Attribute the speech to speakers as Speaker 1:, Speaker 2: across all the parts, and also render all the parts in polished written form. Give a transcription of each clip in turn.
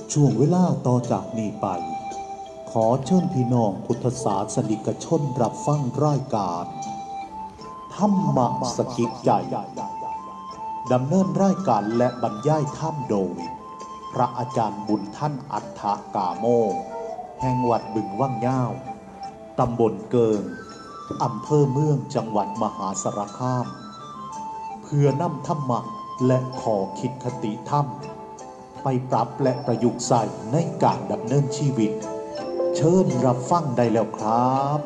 Speaker 1: ช่วงเวลาต่อจากนี้ไปขอเชิญพี่น้องพุทธศาสนิกชนรับฟังรายการธรรมสกิจใจดำเนินรายการและบรรยายธรรมโดยพระอาจารย์บุญท่านอัฏฐกาโมแห่งวัดบึงว่างย่าวตำบลเกิงอำเภอเมืองจังหวัดมหาสารคามเพื่อนำธรรมะและขอคิดคติธรรมไปปรับและประยุกต์ใส่ในการดำเนินชีวิตเชิญรับฟังได้แล้วครับ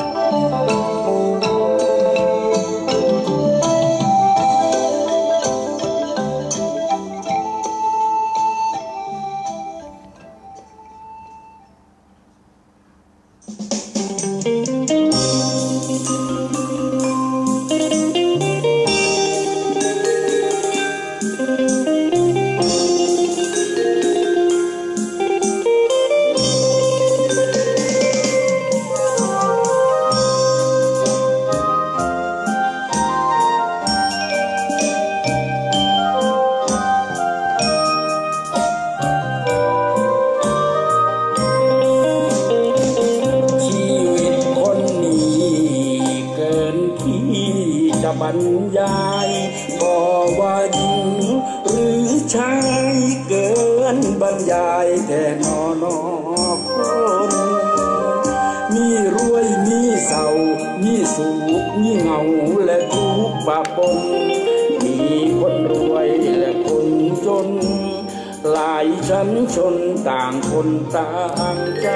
Speaker 2: บรรยายก็ว่าหญิงหรือชายเกินบรรยายแต่นคนมีรวยมีเศร้ามีสุขมีเหงาและทุกข์ปะปนมีคนรวยและคนจนหลายชั้นชนต่างคนต่างใจ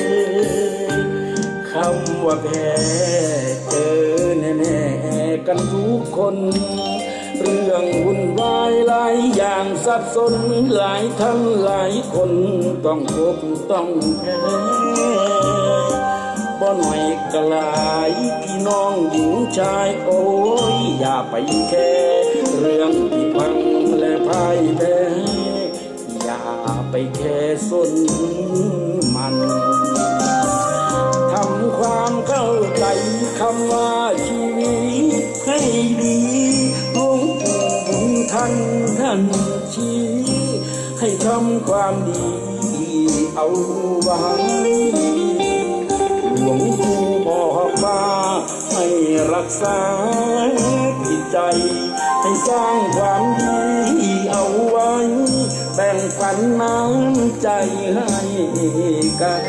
Speaker 2: คำว่าแพ้เจอแน่ๆกันทุกคนเรื่องวุ่นวายหลายอย่างสับสนหลายท่านหลายคนต้องพบต้องแพ้บ่หน่อยก็หลายพี่น้องหญิงชายโอ้ยอย่าไปแค่เรื่องที่พังและพ่ายแพ้อย่าไปแค่สนมันทำความเข้าใจคำว่าชีวิตให้ดีหลวงปู่บุญท่านชี้ให้ทำความดีเอาไว้หลวงปู่บอกว่าให้รักษาจิตใจให้สร้างความดีเอาไว้แบ่งปันน้ำใจให้กัน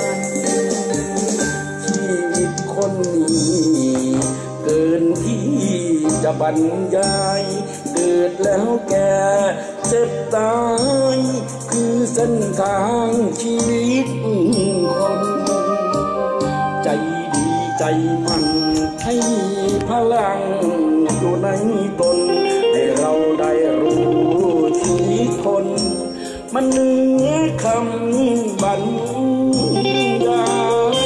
Speaker 2: คนนี้เกินที่จะบรรยายเกิดแล้วแก่เจ็บตายคือเส้นทางชีวิตคนใจดีใจมันให้พลังอยู่ในตนให้เราได้รู้ชีวิตคนมันเหนือคำบรรยาย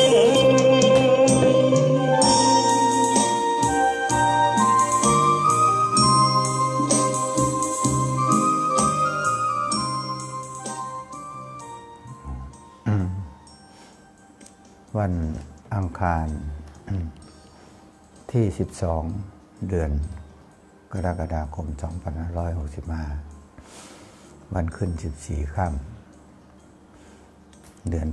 Speaker 3: วันอังคารที่12เดือนกรกฎาคม2565วันขึ้น14ค่ำเดือน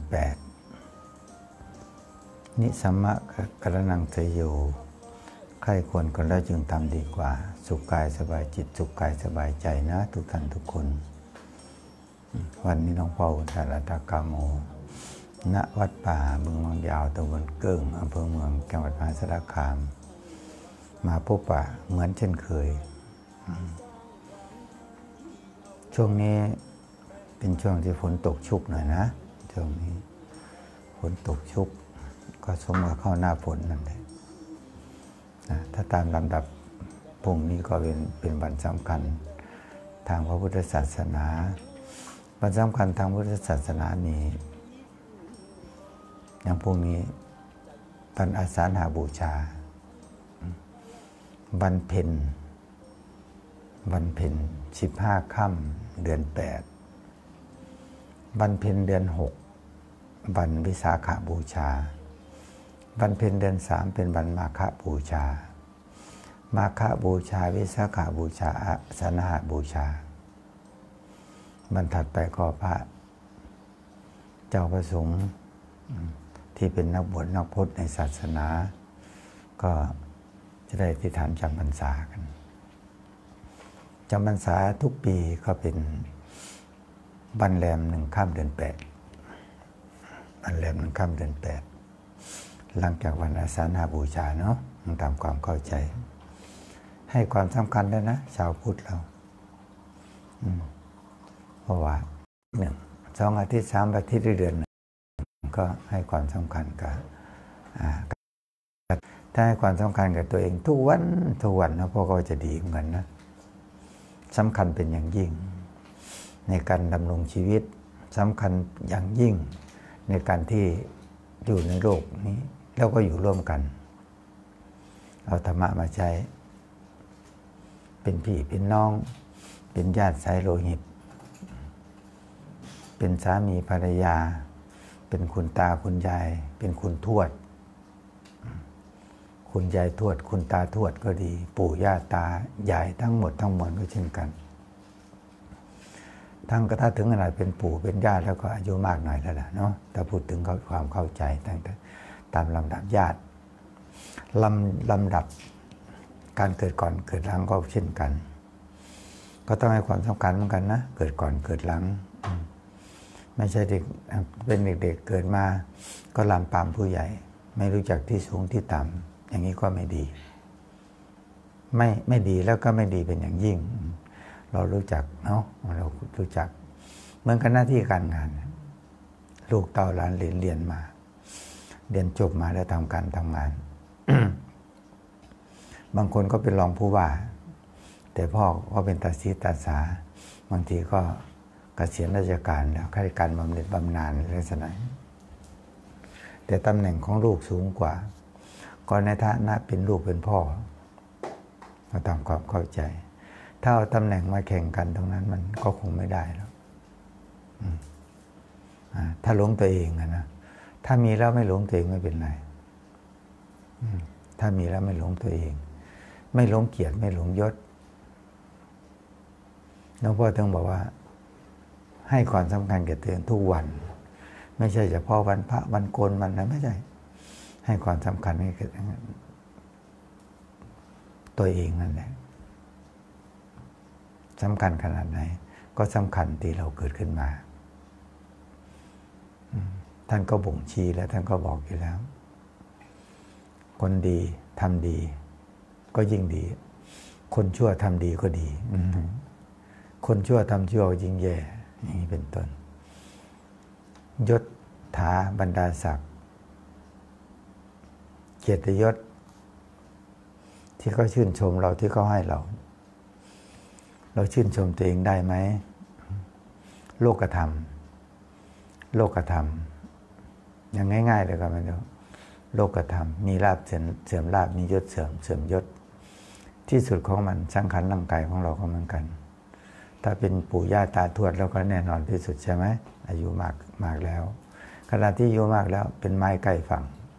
Speaker 3: 8นิสัมมะกรณังเตโยใครควรกันแล้วจึงทำดีกว่าสุขกายสบายจิตสุขกายสบายใจนะทุกท่านทุกคนวันนี้น้องเปาธารตากาโมณวัดป่าบึงวังยาวตำบลเกิ้งอำเภอเมืองจังหวัดมหาสารคามมาพบปะเหมือนเช่นเคยช่วงนี้เป็นช่วงที่ฝนตกชุกหน่อยนะช่วงนี้ฝนตกชุกก็สมกับเข้าหน้าฝนนั่นแหละนะถ้าตามลำดับพรุ่งนี้ก็เป็นวันสำคัญทางพระพุทธศาสนาวันสำคัญทางพุทธศาสนานี้อย่างพวกนี้วันอาสาฬหบูชาวันเพ็ญ15 ค่ำเดือน8วันเพ็ญเดือน6วันวิสาขบูชาวันเพ็ญเดือน3เป็นวันมาฆบูชา มาฆบูชาวิสาขบูชาอาสนะหบูชาบรรทัดไปก็พระจ้าประสงค์ที่เป็นนักบวชนักพจน์ในศาสนาก็จะได้อธิษฐานจำพรรษากันจำพรรษาทุกปีก็เป็นวันแรม1 ค่ำเดือน 8วันแรม1 ค่ำเดือน 8หลังจากวันอาสาฬหบูชาเนาะตามความเข้าใจให้ความสำคัญด้วยนะชาวพุทธเราเพราะว่า1 2 อาทิตย์3 อาทิตย์เดือนก็ให้ความสำคัญกับถ้าให้ความสำคัญกับตัวเองทุกวันนะพวกก็จะดีเหมือนกันนะสำคัญเป็นอย่างยิ่งในการดำรงชีวิตสำคัญอย่างยิ่งในการที่อยู่ในโลกนี้แล้วก็อยู่ร่วมกันเอาธรรมะมาใช้เป็นพี่เป็นน้องเป็นญาติสายโลหิตเป็นสามีภรรยาเป็นคุณตาคุณยายเป็นคุณทวดคุณยายทวดคุณตาทวดก็ดีปู่ย่าตายายทั้งหมดทั้งมวลก็เช่นกันทั้งกระทั่งถึงขนาดเป็นปู่เป็นญาติแล้วก็อายุมากหน่อยแล้วล่ะเนาะแต่พูดถึงความเข้าใจตั้งแต่ตามลำดับญาติลำดับการเกิดก่อนเกิดหลังก็เช่นกันก็ต้องให้ความสำคัญเหมือนกันนะเกิดก่อนเกิดหลังไม่ใช่เด็กเป็นเด็กๆเกิดมาก็ลามปามผู้ใหญ่ไม่รู้จักที่สูงที่ต่ำอย่างนี้ก็ไม่ดีไม่ดีแล้วก็ไม่ดีเป็นอย่างยิ่งเรารู้จักเนาะเรารู้จักเหมือนกันหน้าที่การงานลูกเต้าหลานเรียนมาเรียนจบมาแล้วทำการทำงาน บางคนก็เป็นรองผู้ว่าแต่พ่อก็เป็นตาสีตาสาบางทีก็เกษียณราชการแล้วข้าราชการบำเหน็จบำนาญลักษณะแต่ตำแหน่งของลูกสูงกว่าก็ในฐานะเป็นลูกเป็นพ่อเราทำความเข้าใจถ้าเอาตำแหน่งมาแข่งกันตรงนั้นมันก็คงไม่ได้แล้วถ้าหลงตัวเองนะถ้ามีแล้วไม่หลงตัวเองไม่เป็นไรถ้ามีแล้วไม่หลงตัวเองไม่หลงเกียรติไม่หลงยศหลวงพ่อต้องบอกว่าให้ความสำคัญแก่ตัวเองทุกวันไม่ใช่เฉพาะวันพระวันโกนวันนั้นไม่ใช่ให้ความสำคัญให้กับตัวเองนั่นแหละสำคัญขนาดไหนก็สำคัญที่เราเกิดขึ้นมาท่านก็บ่งชี้แล้วท่านก็บอกอยู่แล้วคนดีทำดีก็ยิ่งดีคนชั่วทำดีก็ดีคนชั่วทำชั่วยิ่งแย่อย่างนี้เป็นต้นยศถาบรรดาศักดิ์เกียรติยศที่เขาชื่นชมเราที่เขาให้เราชื่นชมตัวเองได้ไหมโลกธรรมอย่างง่ายๆเลยครับมันโลกธรรมมีลาภเสื่อมลาภมียศเสื่อมยศที่สุดของมันสังขารร่างกายของเราก็เหมือนกันถ้าเป็นปู่ย่าตาทวดแล้วก็แน่นอนที่สุดใช่ไหมอายุมากแล้วขณะที่อายุมากแล้วเป็นไม้ใกล้ฝั่ง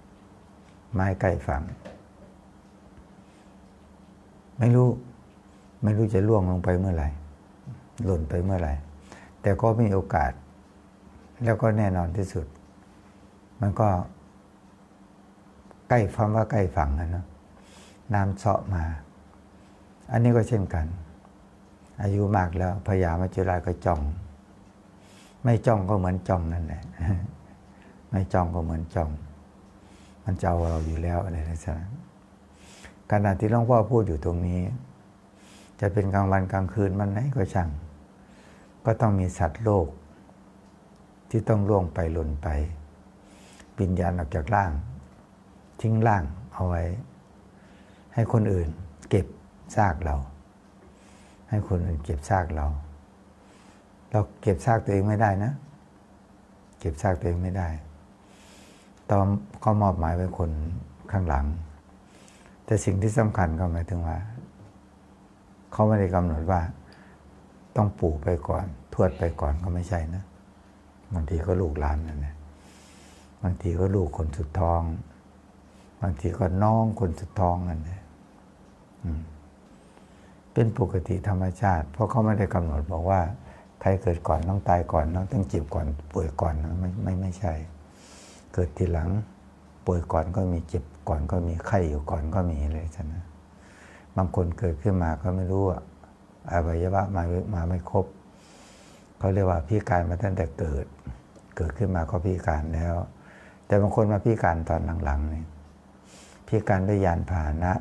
Speaker 3: ไม่รู้จะล่วงลงไปเมื่อไหร่หล่นไปเมื่อไหร่แต่ก็มีโอกาสแล้วก็แน่นอนที่สุดมันก็ใกล้ความว่าใกล้ฝั่งนะเนาะน้ำเสาะมาอันนี้ก็เช่นกันอายุมากแล้วพญามัจจุราชก็จ้องไม่จ้องก็เหมือนจ้องนั่นแหละไม่จ้องก็เหมือนจ้องมันจะเอาเราอยู่แล้วอะไรลักษณะขณะที่หลวงพ่อพูดอยู่ตรงนี้จะเป็นกลางวันกลางคืนมันไหนก็ช่างก็ต้องมีสัตว์โลกที่ต้องล่วงไปหล่นไปวิญญาณออกจากร่างทิ้งร่างเอาไว้ให้คนอื่นเก็บซากเราให้คนอื่นเก็บซากเราเก็บซากตัวเองไม่ได้นะเก็บซากตัวเองไม่ได้ตอนเขามอบหมายไว้คนข้างหลังแต่สิ่งที่สำคัญก็หมายถึงว่าเขาไม่ได้กำหนดว่าต้องปู่ไปก่อนทวดไปก่อนก็ไม่ใช่นะบางทีก็ลูกหลานนั่นแหละบางทีก็ลูกคนสุดท้องบางทีก็น้องคนสุดท้องนั่นแหละเป็นปกติธรรมชาติเพราะเขาไม่ได้กำหนดบอกว่ารเกิดก่อนต้องตายก่อนต้องเจ็บก่อนป่วยก่อนไม่ใช่เกิดทีหลังป่วยก่อนก็มีเจ็บก่อนก็มีไข้อยู่ก่อนก็มีเลยฉะนั้นบางคนเกิดขึ้นมาก็ไม่รู้อวัยวะมาไม่ครบเขาเรียกว่าพิการมาตั้งแต่เกิดขึ้นมาก็พิการแล้วแต่บางคนมาพิการตอนหลังๆนี่พิการด้วยยานพาหนะ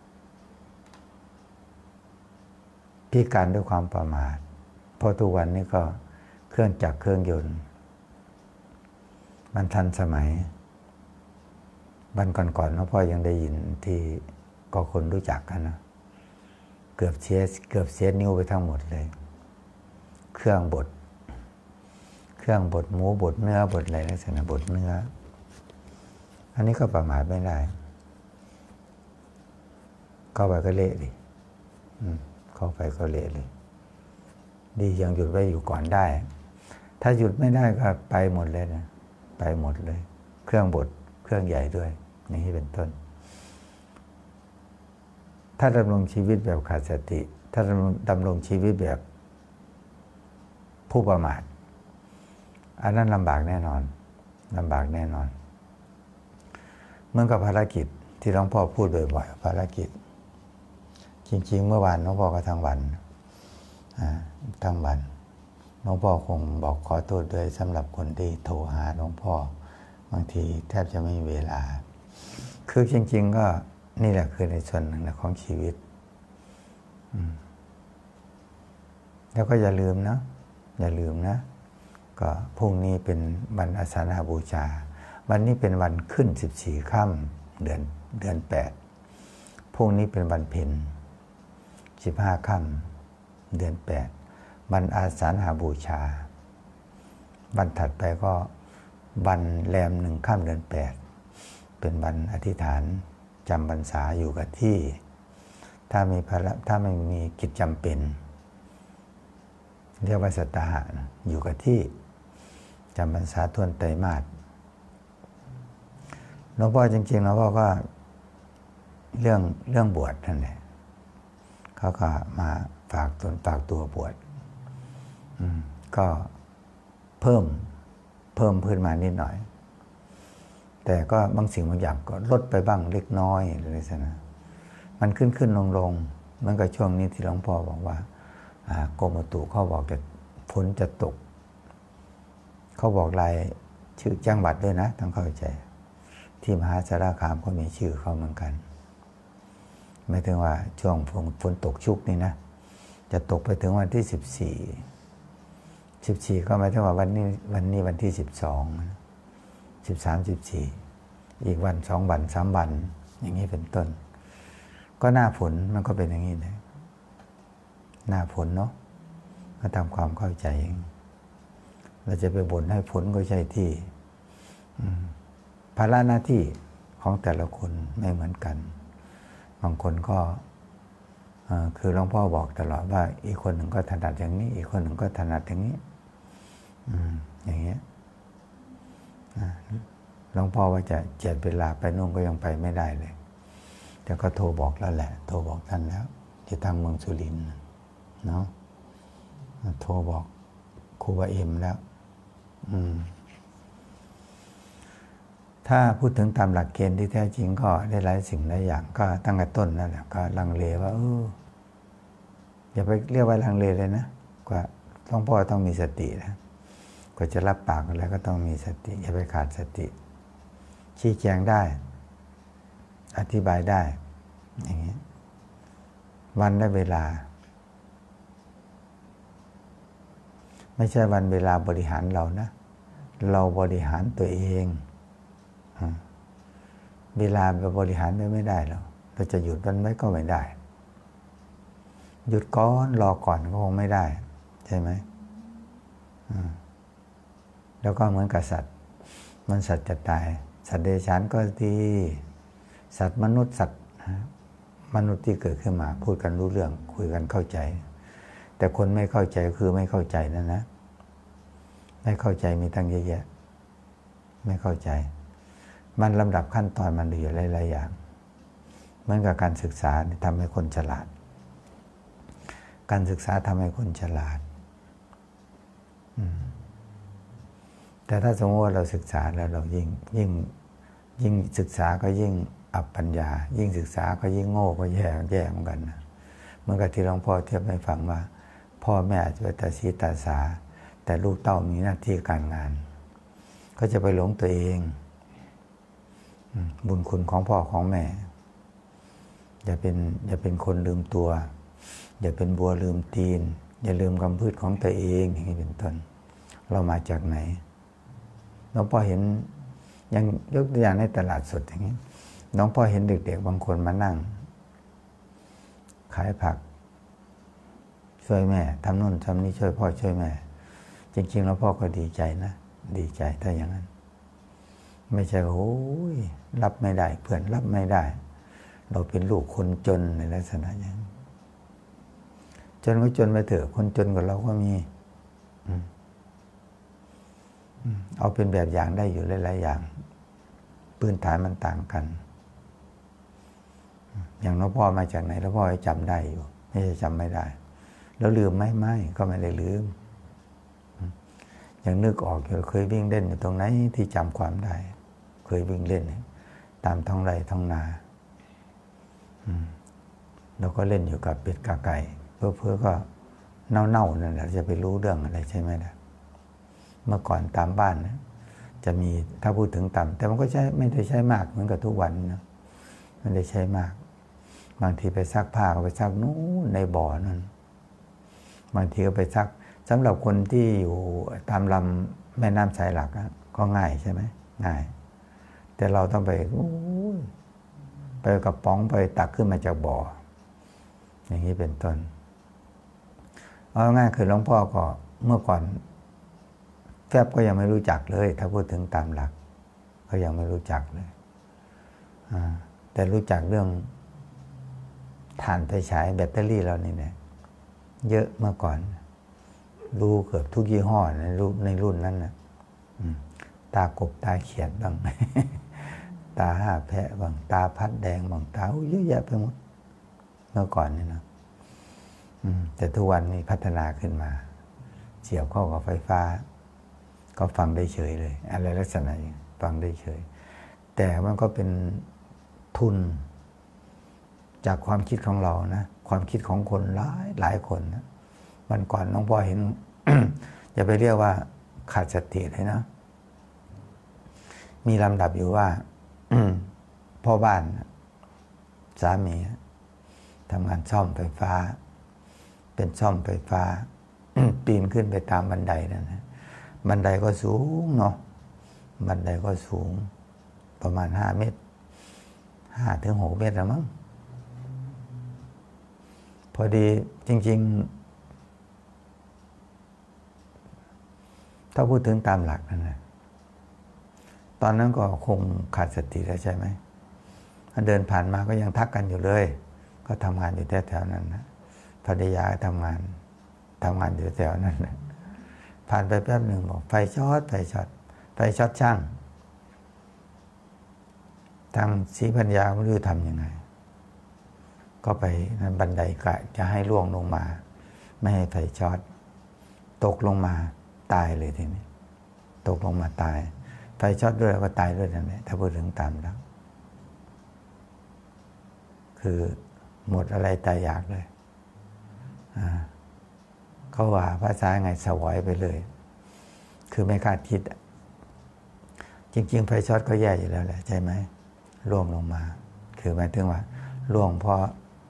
Speaker 3: พิการด้วยความประมาทเพราะทุกวันนี้ก็เครื่องจักรเครื่องยนต์มันทันสมัยวันก่อนๆหลวงพ่อยังได้ยินที่ก็คนรู้จักกันนะเกือบเสียนิ้วไปทั้งหมดเลยเครื่องบดหมูบดเนื้อบดอะไรลักษณะบดเนื้ออันนี้ก็ประมาทไม่ได้เข้าไปก็เละดิเข้าไปก็เละเลยดียังหยุดไว้อยู่ก่อนได้ถ้าหยุดไม่ได้ก็ไปหมดเลยนะไปหมดเลยเครื่องบดเครื่องใหญ่ด้วยนี่เป็นต้นถ้าดำรงชีวิตแบบขาดสติถ้าดำรงชีวิตแบบผู้ประมาทอันนั้นลำบากแน่นอนเหมือนกับภารกิจที่หลวงพ่อพูดบ่อยๆภารกิจจริงๆเมื่อวานหลวงพ่อก็ทั้งวันหลวงพ่อคงบอกขอโทษด้วยสำหรับคนที่โทรหาหลวงพ่อบางทีแทบจะไม่มีเวลาคือจริงๆก็นี่แหละคือในส่วนหนึ่งของชีวิตแล้วก็อย่าลืมนะก็พรุ่งนี้เป็นวันอาสาฬหบูชาวันนี้เป็นวันขึ้น14ค่ำเดือน8พรุ่งนี้เป็นวันเพ็ญ15ค่ำเดือน8วันอาสาฬหบูชาวันถัดไปก็วันแรม1ค่ำเดือน8เป็นวันอธิษฐานจำพรรษาอยู่กับที่ถ้าไม่มีกิจจำเป็นเรียกว่าสัตตหะอยู่กับที่จำพรรษาทวนไตรมาสหลวงพ่อจริงๆหลวงพ่อก็เรื่องบวชนั่นแหละเขาก็มาฝากตัวบวชก็เพิ่มขึ้นมานิดหน่อยแต่ก็บางสิ่งบางอย่างก็ลดไปบ้างเล็กน้อยอะไรสักนะมันขึ้นลงเหมือนกับช่วงนี้ที่หลวงพ่อบอกว่ากรมอุตุเขาบอกจะฝนจะตกเขาบอกรายชื่อจังหวัดด้วยนะต้องเข้าใจที่มหาสารคามก็มีชื่อเขาเหมือนกันหมายถึงว่าช่วงฝนตกชุกนี่นะจะตกไปถึงวันที่14ก็หมายถึงว่าวันนี้วันที่12 13 14อีกวัน2วัน3วันอย่างนี้เป็นต้นก็หน้าฝนมันก็เป็นอย่างนี้นะหน้าฝนเนาะก็ทำความเข้าใจเองเราจะไปบ่นให้ฝนก็ใช่ที่ภาระหน้าที่ของแต่ละคนไม่เหมือนกันบางคนก็คือหลวงพ่อบอกตลอดว่าอีกคนหนึ่งก็ถนัดอย่างนี้อีกคนหนึ่งก็ถนัดอย่างนี้อย่างเงี้ยหลวงพ่อว่าจะเจ็ดเวลาไปนู่นก็ยังไปไม่ได้เลยแต่ก็โทรบอกแล้วแหละโทรบอกท่านแล้วที่ทางเมืองสุรินทร์เนาะโทรบอกครูบาเอ็มแล้วถ้าพูดถึงตามหลักเกณฑ์ที่แท้จริงก็ได้หลายสิ่งหลายอย่างก็ตั้งแต่ต้นนั่นแหละก็ลังเลว่าอย่าไปเรียกว่าลังเลเลยนะกว่าต้องพ่อต้องมีสตินะกว่าจะรับปากอะไรก็ต้องมีสติอย่าไปขาดสติชี้แจงได้อธิบายได้อย่างนี้วันและเวลาไม่ใช่วันเวลาบริหารเรานะเราบริหารตัวเองเวลาเราบริหารไม่ได้หรอกเราจะหยุดมันไว้ก็ไม่ได้หยุดก่อนรอก่อนก็คงไม่ได้ใช่ไหมแล้วก็เหมือนกับสัตว์มันสัตว์จะตายสัตว์เดรัจฉานก็ดีสัตว์มนุษย์สัตว์มนุษย์ที่เกิดขึ้นมาพูดกันรู้เรื่องคุยกันเข้าใจแต่คนไม่เข้าใจคือไม่เข้าใจนั่นนะไม่เข้าใจมีตั้งเยอะแยะไม่เข้าใจมันลำดับขั้นตอนมันอยู่หลายๆอย่างเหมือนกับการศึกษาทำให้คนฉลาดการศึกษาทำให้คนฉลาดแต่ถ้าสมมติว่าเราศึกษาแล้วเรายิ่งศึกษาก็ยิ่งอับปัญญายิ่งศึกษาก็ยิ่งโง่ก็แย่เหมือนกันนะเหมือนกับที่หลวงพ่อเทียบให้ฟังว่าพ่อแม่อาจจะเป็นตาสีตาสาแต่ลูกเต้ามีหน้าที่การงานก็จะไปหลงตัวเองบุญคุณของพ่อของแม่อย่าเป็นคนลืมตัวอย่าเป็นบัวลืมตีนอย่าลืมคำพูดของตัวเองอย่างนี้เป็นต้นเรามาจากไหนน้องพ่อเห็นยังยกตัวอย่างในตลาดสดอย่างนี้น้องพ่อเห็นเด็กๆบางคนมานั่งขายผักช่วยแม่ทำนู่นทำนี่ช่วยพ่อช่วยแม่จริงๆแล้วพ่อก็ดีใจนะดีใจถ้าอย่างนั้นไม่ใช่โอ้ยรับไม่ได้เพื่อนรับไม่ได้เราเป็นลูกคนจนในลักษณะอย่างนี้จนก็จนไปเถอะคนจนกว่าเราก็มีเอาเป็นแบบอย่างได้อยู่หลายๆอย่างพื้นฐานมันต่างกันอย่างน้องพ่อมาจากไหนแล้วพ่อจำได้อยู่ไม่ใช่จำไม่ได้แล้วลืมไหมไม่ก็ไม่ได้ลืมยังนึกออกอยู่เคยวิ่งเล่นอยู่ตรงไหนที่จำความได้เคยวิ่งเล่นตามท้องไร่ท้องนาเราก็เล่นอยู่กับเป็ดกับไก่เพื่อก็เน่าๆนั่นแหละจะไปรู้เรื่องอะไรใช่ไหมล่ะเมื่อก่อนตามบ้านนะจะมีถ้าพูดถึงต่ำแต่มันก็ไม่ได้ใช้มากเหมือนกับทุกวันนะไม่ได้ใช้มากบางทีไปซักผ้าก็ไปซักนู้นในบ่อนั่นบางทีก็ไปซักสำหรับคนที่อยู่ตามลำแม่น้ำสายหลักก็ง่ายใช่ไหมง่ายแต่เราต้องไปกระป๋องไปตักขึ้นมาจากบ่ออย่างนี้เป็นต้นเอาง่ายคือหลวงพ่อก็เมื่อก่อนแฟบก็ยังไม่รู้จักเลยถ้าพูดถึงตามหลักก็ยังไม่รู้จักเลยแต่รู้จักเรื่องถ่านไฟฉายแบตเตอรี่เรานี่เนี่ยเยอะเมื่อก่อนรู้เกือบทุกยี่ห้อในรุ่นนั้นนะตากบตาเขียดบ้าง ตาห้าแพะบ้างตาพัดแดงบ้างตาเยอะแยะไปหมดเมื่อก่อนนี่นะแต่ทุกวันนี้พัฒนาขึ้นมาเสียบเข้ากับไฟฟ้าก็ฟังได้เฉยเลยอะไรลักษณะอย่างฟังได้เฉยแต่มันก็เป็นทุนจากความคิดของเรานะความคิดของคนหลายคนนะวันก่อนน้องพ่อเห็น อย่าไปเรียกว่าขาดสติเลยนะมีลำดับอยู่ว่า พ่อบ้านสามีทำงานซ่อมไฟฟ้าเป็นซ่อมไฟฟ้า ปีนขึ้นไปตามบันไดนั่นนะบันไดก็สูงเนาะบันไดก็สูงประมาณ5 เมตร5 ถึง 6 เมตรแล้วมั้งพอดีจริงๆถ้าพูดถึงตามหลักนั่นนะตอนนั้นก็คงขาดสติแล้วใช่ไหมเดินผ่านมาก็ยังทักกันอยู่เลยก็ทำงานอยู่แถวๆนั้นนะภรรยาทำงานอยู่แถวนั้นนะผ่านไปแป๊บหนึ่งบอกไฟช็อตช่างทางศรีปัญญาไม่รู้ทำยังไงก็ไปนั้นบันไดกะจะให้ล่วงลงมาไม่ให้ไฟช็อตตกลงมาตายเลยทีนี้ตกลงมาตายไฟช็อตด้วยก็ตายด้วยนั่นแหละถ้าพูดถึงตามแล้วคือหมดอะไรตายอยากเลยเขาว่าภาษาไงสวอยไปเลยคือไม่คาดคิดจริงๆไฟช็อตก็แย่อยู่แล้วแหละใช่ไหมล่วงลงมาคือหมายถึงว่าล่วงเพราะ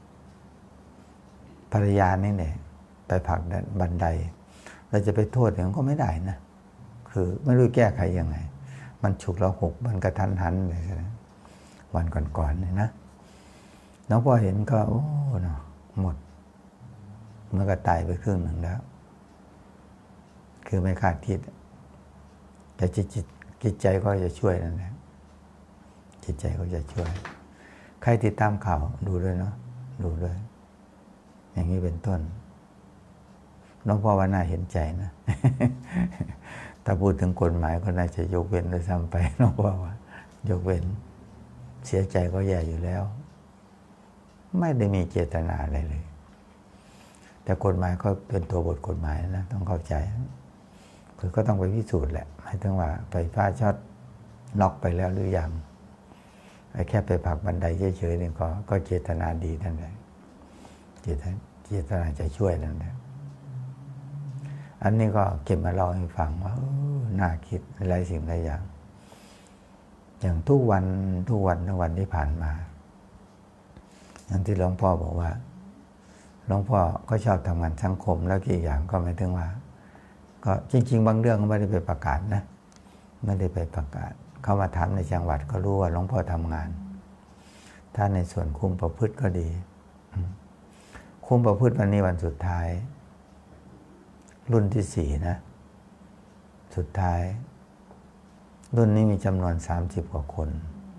Speaker 3: ภรรยานี่เนี่ยไปผลักบันไดเราจะไปโทษอย่างก็ไม่ได้นะคือไม่รู้แก้ไขยังไงมันฉุกแล้วหกมันกระทันหันเลยนะวันก่อนๆเนี่ยนะน้องพ่อเห็นก็โอ้เนาะหมดเมื่อก็ตายไปครึ่งหนึ่งแล้วคือไม่คาดคิดแต่จิตใจก็จะช่วยนั่นแหละจิตใจก็จะช่วยใครติดตามข่าวดูด้วยเนาะดูด้วยอย่างนี้เป็นต้นน้องพ่อว่าน่าเห็นใจนะ ถ้าพูดถึงกฎหมายก็น่าจะยกเว้นด้วยซ้ำไปน้องพ่อว่ายกเว้นเสียใจก็แย่อยู่แล้วไม่ได้มีเจตนาอะไรเลยแต่กฎหมายก็เป็นตัวบทกฎหมายนะต้องเข้าใจคือก็ต้องไปพิสูจน์แหละหมายถึงว่าไฟฟ้าช็อตน็อกไปแล้วหรือยังแค่ไปผลักบันไดเฉยๆนี่ก็เจตนาดีนั่นแหละเจตนาจะช่วยนั่นแหละอันนี้ก็เก็บมาเล่าให้ฟังว่าน่าคิดหลายสิ่งหลายอย่างทุกวันที่ผ่านมาอย่างที่หลวงพ่อบอกว่าหลวงพ่อก็ชอบทำงานสังคมแล้วกี่อย่างก็หมายถึงว่าก็จริงๆบางเรื่องก็ไม่ได้ไปประกาศนะไม่ได้ไปประกาศเข้ามาถามในจังหวัดก็รู้ว่าหลวงพ่อทำงานถ้าในส่วนคุมประพฤติก็ดีคุมประพฤติวันนี้วันสุดท้ายรุ่นที่4นะสุดท้ายรุ่นนี้มีจำนวน30กว่าคน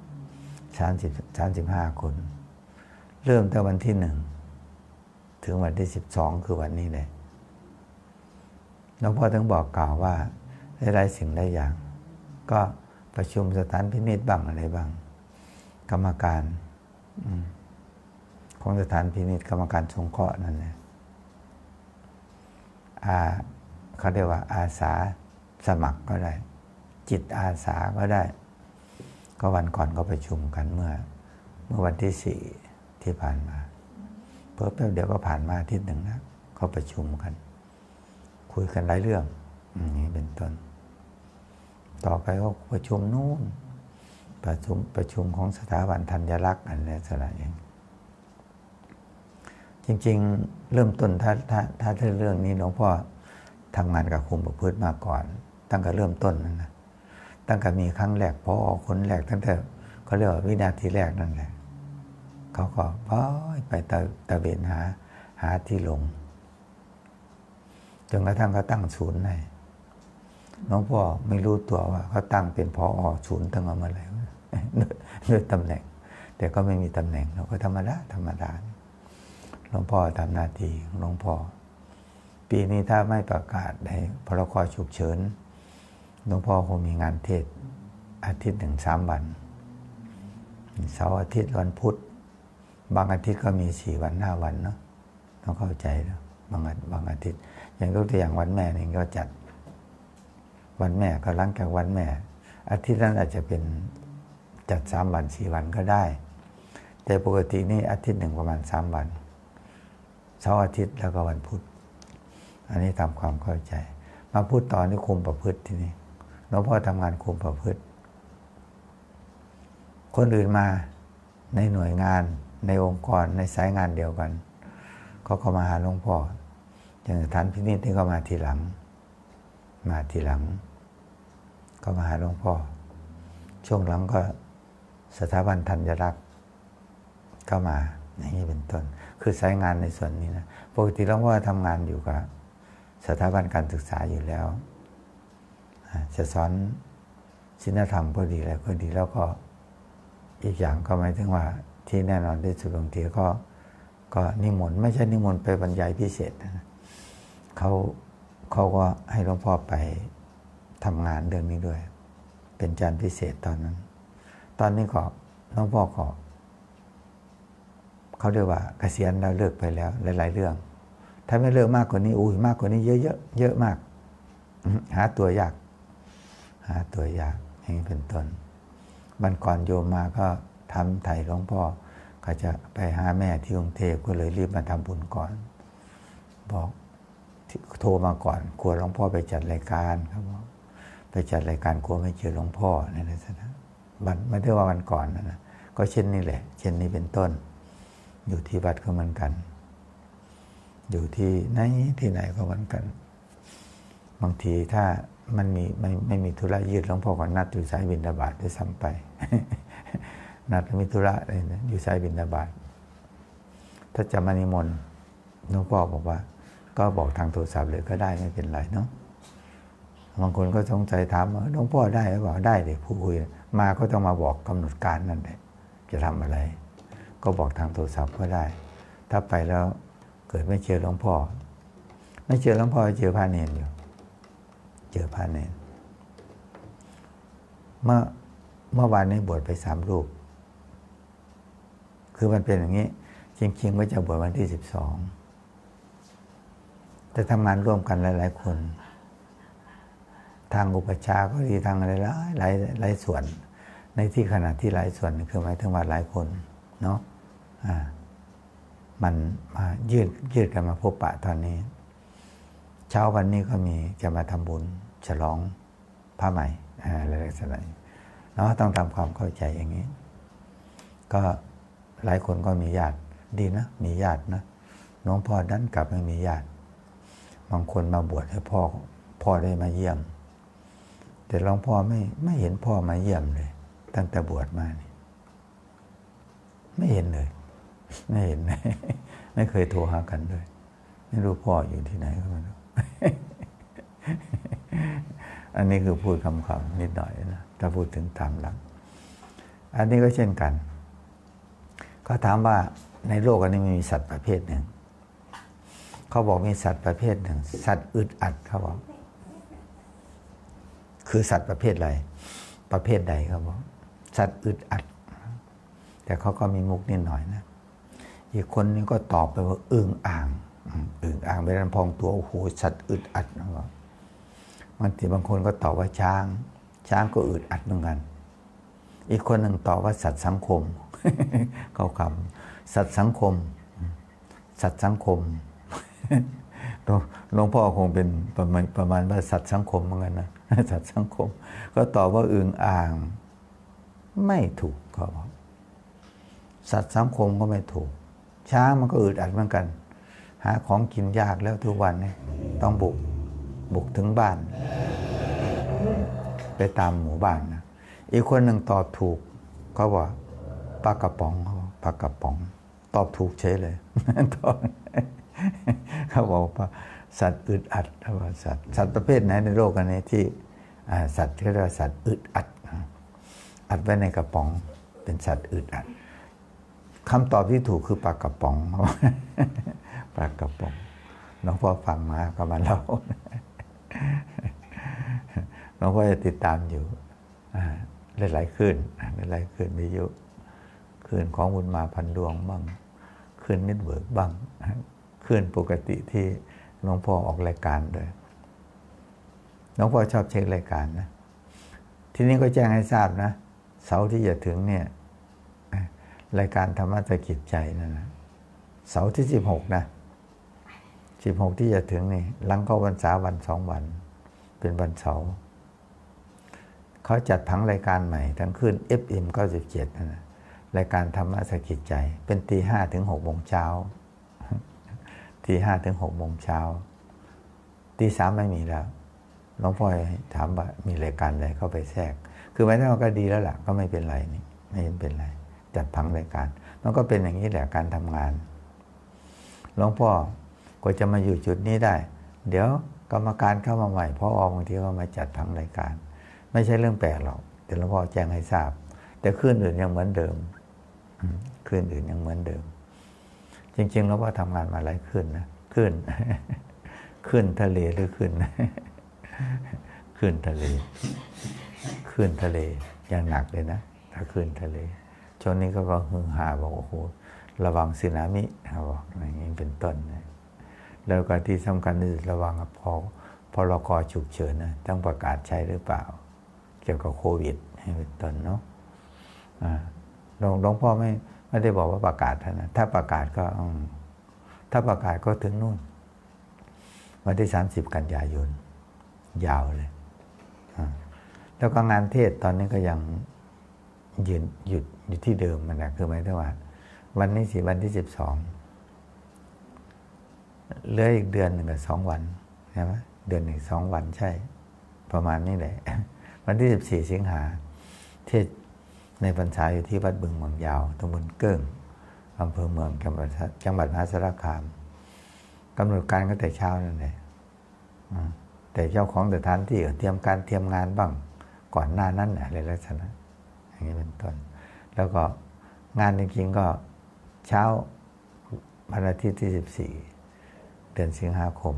Speaker 3: 35คนเริ่มตั้งวันที่1ถึงวันที่12คือวันนี้เลยหลวงพ่อถึงบอกกล่าวว่าหลายสิ่งหลายอย่างก็ประชุมสถานพินิจบ้างอะไรบ้างกรรมการของสถานพินิจกรรมการสงเคราะห์นั่นแหละเขาเรียกว่าอาสาสมัครก็ได้จิตอาสาก็ได้ก็วันก่อนก็ประชุมกันเมื่อวันที่4ที่ผ่านมาเพิ่มแป๊บเดียวก็ผ่านมาอาทิตย์หนึ่งนะเขาประชุมกันคุยกันหลายเรื่องนี่เป็นต้นต่อไปก็ประชุมนู่นประชุมของสถาบันธัญรักษ์อันนี้สระเองจริงๆเริ่มต้นถ้าเรื่องนี้หลวงพ่อทำงานกับคุมประพฤติมาก่อนตั้งแต่เริ่มต้นนั่นนะตั้งแต่มีครั้งแรกพอคนแรกตั้งแต่เขาเรียกว่าวินาทีแรกนั่นแหละเขาก็ไปตะเวนหาที่ลงจนกระทั่งเขาตั้งศูนย์ให้หลวงพ่อไม่รู้ตัวว่าเขาตั้งเป็นผอ.ศูนย์ตั้งมาแล้วด้วยตำแหน่งแต่ก็ไม่มีตำแหน่งเราก็ธรรมดาหลวงพ่อทำหน้าที่ของหลวงพ่อปีนี้ถ้าไม่ประกาศในพรก.ฉุกเฉินหลวงพ่อคงมีงานเทศอาทิตย์หนึ่ง3 วันเสาร์อาทิตย์วันพุธบางอาทิตย์ก็มี4 วัน5 วันเนาะต้องเข้าใจนะบางอาทิตย์อย่างตัวอย่างวันแม่นี่ก็จัดวันแม่ก็หลังจากวันแม่อาทิตย์นั้นอาจจะเป็นจัด3 วัน4 วันก็ได้แต่ปกตินี่อาทิตย์หนึ่งประมาณ3 วันเสาร์อาทิตย์แล้วก็วันพุธอันนี้ทำความเข้าใจมาพูดต่อที่คุมประพฤติที่นี่หลวงพ่อทำงานคุมประพฤติคนอื่นมาในหน่วยงานในองค์กรในสายงานเดียวกันเขาก็มาหาหลวงพ่ออย่างสถานพินิจนี่ก็มาทีหลังก็มาหาหลวงพ่อช่วงหลังก็สถาบันธัญรักษ์ก็มาอย่างนี้เป็นต้นคือสายงานในส่วนนี้นะปกติหลวงพ่อทำงานอยู่กับสถาบันการศึกษาอยู่แล้วจะสอนศีลธรรมก็ดีอะไรก็ดีแล้วก็อีกอย่างก็หมายถึงว่าที่แน่นอนที่สุดบางทีก็นิมนต์ไม่ใช่นิมนต์ไปบรรยายพิเศษนะเขาก็ให้หลวงพ่อไปทำงานเรื่องนี้ด้วยเป็นจารย์พิเศษตอนนี้ก็หลวงพ่อก็เขาเรียกว่าเกษียณแล้วเลิกไปแล้วหลายๆเรื่องถ้าไม่เลิกมากกว่านี้มากกว่านี้เยอะมากหาตัวยากอย่างนี้เป็นต้นวันก่อนโยมมาก็ทำไถ่หลวงพ่อก็จะไปหาแม่ที่กรุงเทพก็เลยรีบมาทำบุญก่อนบอกโทรมาก่อนกลัวหลวงพ่อไปจัดรายการครับไปจัดรายการกลัวไม่เจอหลวงพ่อในลักษณะวันไม่ได้ว่าวันก่อนนะก็เช่นนี้แหละเช่นนี้เป็นต้นอยู่ที่วัดก็เหมือนกันอยู่ที่ไหนก็เหมือนกันบางทีถ้ามันไม่มีธุระยืดหลวงพ่อก็นัดอยู่สายบิณฑบาตด้วยซ้ำไป นัดมีธุระอะไรนะอยู่สายบิณฑบาตถ้าจะมานิมนต์หลวงพ่อบอกว่าก็บอกทางโทรศัพท์เลยก็ได้ไม่เป็นไรเนาะบางคนก็สงสัยถามว่าหลวงพ่อได้หรือเปล่าได้เลยผู้คุยมาก็ต้องมาบอกกำหนดการนั่นแหละจะทำอะไรก็บอกทางโทรศัพท์ก็ได้ถ้าไปแล้วเกิดไม่เจอหลวงพ่อเจอพระเนรอยู่เจอพระเนรเมื่อวานนี้บวชไป3 รูปคือมันเป็นอย่างนี้จริงๆว่าจะบวชวันที่12แต่ทำงานร่วมกันหลายๆคนทางอุปชาก็ดีทางอะไรหลายส่วนในที่ขณะที่หลายส่วนคือหมายถึงว่าหลายคนเนาะมันมายืดกันมาพบปะตอนนี้เช้าวันนี้ก็มีจะมาทำบุญฉลองผ้าใหม่อะไรสักอย่างเนาะต้องทำความเข้าใจอย่างนี้ก็หลายคนก็มีญาติดีนะมีญาตินะน้องพ่อดันกลับไม่มีญาติบางคนมาบวชให้พ่อได้มาเยี่ยมแต่หลวงพ่อไม่เห็นพ่อมาเยี่ยมเลยตั้งแต่บวชมานี่ไม่เห็นเลยไม่เห็นเลยไม่เคยโทรหากันด้วยไม่รู้พ่ออยู่ที่ไหนก็ไม่รู้ อันนี้คือพูดคำๆนิดหน่อยนะถ้าพูดถึงตามหลักอันนี้ก็เช่นกันเขาถามว่าในโลกอันนี้มีสัตว์ประเภทหนึ่งเขาบอกมีสัตว์ประเภทหนึ่งสัตว์อึดอัดเขาบอกคือสัตว์ประเภทอะไรประเภทใดเขาบอกสัตว์อึดอัดแต่เขาก็มีมุกนิดหน่อยนะอีกคนนึงก็ตอบไปว่าอึ่งอ่างไปรันพองตัวโอ้โหสัตว์อึดอัดนะบอกบางคนก็ตอบว่าช้างก็อึดอัดเหมือนกันอีกคนหนึ่งตอบว่าสัตว์สังคม เขาคำสัตว์สังคมหลวงพ่อคงเป็นประมาณว่าสัตว์สังคมเหมือนกันนะ สัตว์สังคมก็ตอบว่าอึ่งอ่างไม่ถูกเขาบอกสัตว์สังคมก็ไม่ถูกช้างมันก็อึดอัดเหมือนกันหาของกินยากแล้วทุกวันนี้ต้องบุกถึงบ้านไปตามหมู่บ้านนะอีกคนหนึ่งตอบถูกเขาบอกปลากระป๋องตอบถูกเฉยเลย เขาบอกว่าสัตว์อึดอัดเขาบอกสัตว์ประเภทไหนในโลกอันนี้ที่สัตว์ที่เรียกว่าสัตว์อึดอัดอัดไว้ในกระป๋องเป็นสัตว์อึดอัดคำตอบที่ถูกคือปลากระป๋องปลากระป๋องน้องพ่อฟังมาก็มาเล่าน้องพ่อจะติดตามอยู่หลายๆคืนวิทยุคืนของบุญมาพันดวงบ้างคืนเน็ตเวิร์กบ้างคืนปกติที่น้องพ่อออกรายการด้วยน้องพ่อชอบเช็ครายการนะทีนี้ก็แจ้งให้ทราบนะเสาร์ที่จะถึงเนี่ยรายการธรรมะสะกิดใจนั่นนะเสาร์ที่16นะ16ที่จะถึงนี่หลังเข้าพรรษาวัน2 วันเป็นวันเสาร์เขาจัดผังรายการใหม่ทั้งขึ้น FM 97นั่นนะรายการธรรมะสะกิดใจเป็นตี 5 ถึง 6 โมงเช้าตี 5 ถึง 6 โมงเช้าตี 3ไม่มีแล้วหลวงพ่อถามว่ามีรายการอะไรเข้าไปแทรกคือไม่ได้ว่าก็ดีแล้วล่ะก็ไม่เป็นไรนี่ไม่เห็นเป็นไรจัดผังรายการมันก็เป็นอย่างนี้แหละการทำงานหลวงพ่อก็จะมาอยู่จุดนี้ได้เดี๋ยวกรรมการเข้ามาใหม่พอบางทีก็มาจัดผังรายการไม่ใช่เรื่องแปลกหรอกแต่หลวงพ่อแจ้งให้ทราบแต่คลื่นอื่นยังเหมือนเดิมคลื่นอื่นยังเหมือนเดิมจริงๆหลวงพ่อทำงานมาหลายคลื่นนะคลื่นทะเลหรือคลื่นทะเลยังหนักเลยนะถ้าคลื่นทะเลช่วงนี้ก็ฮือฮาบอกโอ้โหระวังสึนามิเขาบอกอย่างนี้เป็นต้นนะแล้วก็ที่สำคัญที่ระวังพรก.ฉุกเฉินนะต้องประกาศใช้หรือเปล่าเกี่ยวกับโควิดให้เป็นต้นเนาะหลวงพ่อไม่ได้บอกว่าประกาศนะถ้าประกาศก็ถึงนู่นวันที่30 กันยายนยาวเลยแล้วก็งานเทศตอนนี้ก็ยังหยุดอยู่ที่เดิมมันนะคือหมายถึงว่าวันนี้วันที่12เหลืออีกเดือน1 กับ 2 วันใช่ไหมเดือน1 2 วันใช่ประมาณนี้แหละวันที่14 สิงหาเทศในพรรษาอยู่ที่วัดบึงเมืองยาวตำบลเกิ้งอำเภอเมืองจังหวัดมหาสารคามกำหนดการก็แต่เช้านั่นแหละแต่เจ้าของสถานที่เตรียมงานบ้างก่อนหน้านั้นอะไรลักษณะอย่างนี้เป็นต้นแล้วก็งานจริงๆก็เช้าวันอาทิตย์ที่14 เดือนสิงหาคม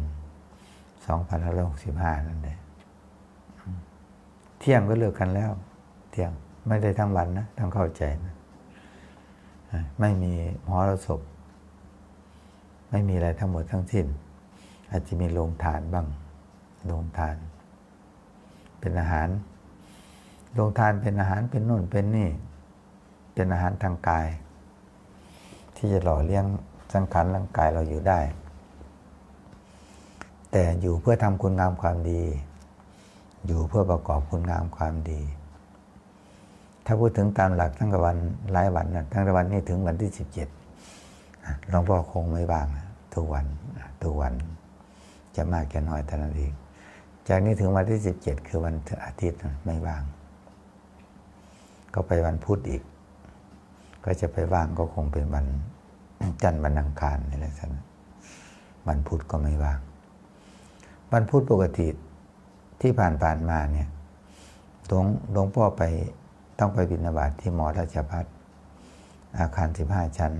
Speaker 3: 2565นั่นเองเที่ยงก็เลิกกันแล้วเที่ยงไม่ได้ทั้งวันนะต้องเข้าใจนะไม่มีมหรสพไม่มีอะไรทั้งหมดทั้งสิ้นอาจจะมีโรงทานบ้างโรงทานเป็นอาหารโรงทานเป็นอาหารเป็นนู่นเป็นนี่เป็นอาหารทางกายที่จะหล่อเลี้ยงสังขารร่างกายเราอยู่ได้แต่อยู่เพื่อทำคุณงามความดีอยู่เพื่อประกอบคุณงามความดีถ้าพูดถึงตามหลักตั้งแต่วันหลายวันนะตั้งแต่วันนี้ถึงวันที่17หลวงพ่อคงไม่ว่างทุกวันจะมากจะน้อยแต่นั้นเองจากนี้ถึงวันที่17คือวันอาทิตย์ไม่ว่างก็ไปวันพุธอีกก็จะไปว่างก็คงเป็นวันจันทร์วันอังคารนี่แหละนะวันพุธก็ไม่ว่างวันพุธปกติที่ผ่านมาเนี่ยหลวงพ่อไปต้องไปบิณฑบาตที่มอราชภัฏอาคาร15 ชั้น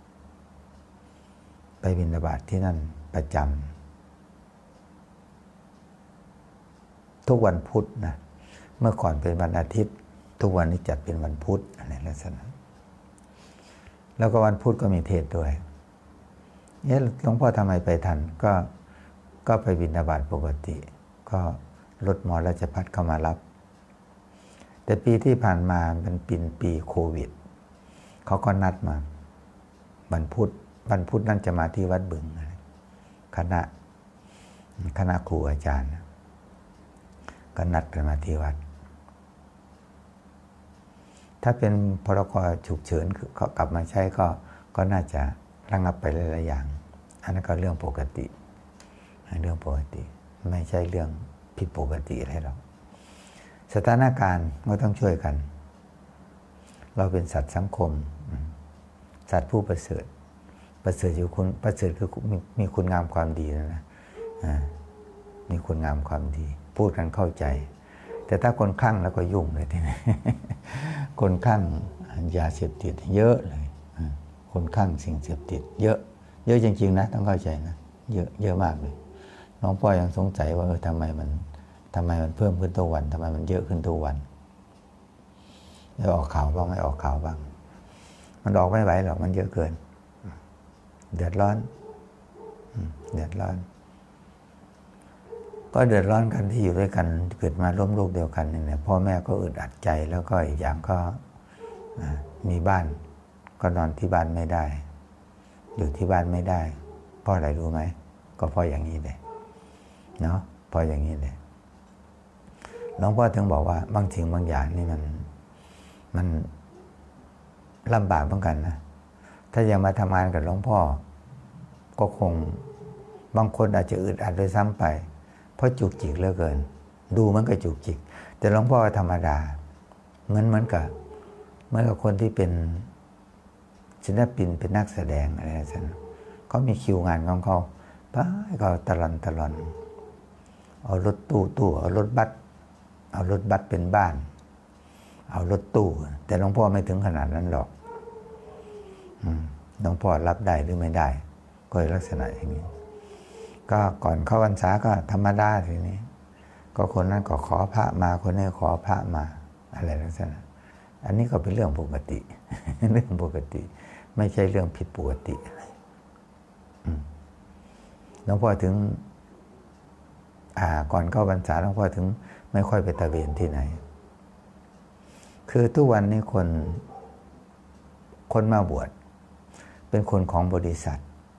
Speaker 3: ไปบิณฑบาตที่นั่นประจำทุกวันพุธนะเมื่อก่อนเป็นวันอาทิตย์ทุกวันนี้จัดเป็นวันพุธอะไรลักษณะแล้วก็วันพุธก็มีเทศด้วยหลวงพ่อทำไมไปทันก็ไปบิณฑบาตปกติก็รถมอราชภัฏเข้ามารับแต่ปีที่ผ่านมาเป็นปีโควิดเขาก็นัดมาวันพุธนั่นจะมาที่วัดบึงคณะครูอาจารย์ก็นัดกันมาที่วัดถ้าเป็นพรกฉุกเฉินเขากลับมาใช้ก็น่าจะระงับไปหลายๆอย่างอันนั้นก็เรื่องปกติไม่ใช่เรื่องผิดปกติอะไรหรอกสถานการณ์ก็ต้องช่วยกันเราเป็นสัตว์สังคมสัตว์ผู้ประเสริฐอยู่คุณประเสริฐคือมีคุณงามความดีนะมีคุณงามความดีพูดกันเข้าใจแต่ถ้าคนคลั่งแล้วก็ยุ่งเลยทีนี้ คนคลั่งยาเสพติดเยอะเลยคนคลั่งสิ่งเสพติดเยอะจริงๆนะต้องเข้าใจนะเยอะมากเลยน้องพ่อยังสงสัยว่าทำไมมันเพิ่มขึ้นทุกวันทำไมมันเยอะขึ้นทุกวันแล้วออกข่าวบ้างไม่ออกข่าวบ้างมันออกไม่ไหวหรอกมันเยอะเกินเดือดร้อนก็เดือดร้อนกันที่อยู่ด้วยกันเกิดมาร่วมโลกเดียวกันเนี่ยพ่อแม่ก็อึดอัดใจแล้วก็อีกอย่างก็มีบ้านก็นอนที่บ้านไม่ได้อยู่ที่บ้านไม่ได้เพราะอะไรรู้ไหมก็เพราะอย่างนี้เลยเนาะเพราะอย่างนี้เลยหลวงพ่อถึงบอกว่าบางสิ่งบางอย่างนี่มันลำบากเหมือนกันนะถ้ายังมาทำงานกับหลวงพ่อก็คงบางคนอาจจะอึดอัดด้วยซ้ำไปเพราะจุกจิกเหลือเกินดูมันก็จุกจิกแต่หลวงพ่อธรรมดาเหมือนกับคนที่เป็นศิลปินเป็นนักแสดงอะไรสักเขามีคิวงานของเขาไปเขาตะลอนเอารถตู้เอารถบัสเป็นบ้านเอารถตู้แต่หลวงพ่อไม่ถึงขนาดนั้นหรอกหลวงพ่อรับได้หรือไม่ได้ก็ลักษณะอย่างนี้ก็ก่อนเข้าพรรษาก็ธรรมดาทีนี้ก็คนนั้นก็ขอพระมาคนนี้ขอพระมาอะไรลักษณะอันนี้ก็เป็นเรื่องปกติเรื่องปกติไม่ใช่เรื่องผิดปกติอะไรหลวงพ่อถึงก่อนเข้าพรรษาหลวงพ่อถึงไม่ค่อยไปตะเวนที่ไหนคือทุกวันนี้คนมาบวชเป็นคนของบริษัท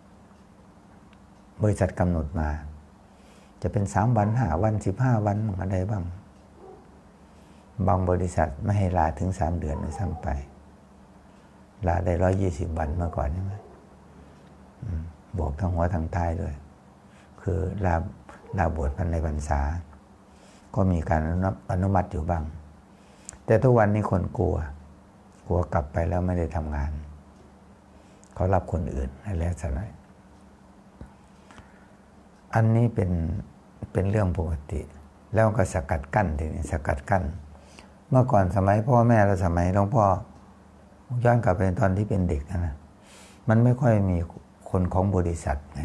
Speaker 3: กำหนดมาจะเป็น3 วัน5 วัน15 วันอะไรบ้างบางบริษัทไม่ให้ลาถึง3 เดือนเลยซ้ำไปลาได้120 วันเมื่อก่อนใช่ไหมบวกทั้งหัวทั้งท้ายด้วยคือลาบวชในพรรษาก็มีการอนุมัติอยู่บ้างแต่ทุกวันนี้คนกลัวกลับไปแล้วไม่ได้ทำงานเขารับคนอื่นแล้วสักหน่อยอันนี้เป็นเรื่องปกติแล้วก็สกัดกั้นทีนี้สกัดกั้นเมื่อก่อนสมัยพ่อแม่เราสมัยหลวงพ่อย้อนกลับไปตอนที่เป็นเด็กนะมันไม่ค่อยมีคนของบริษัทไง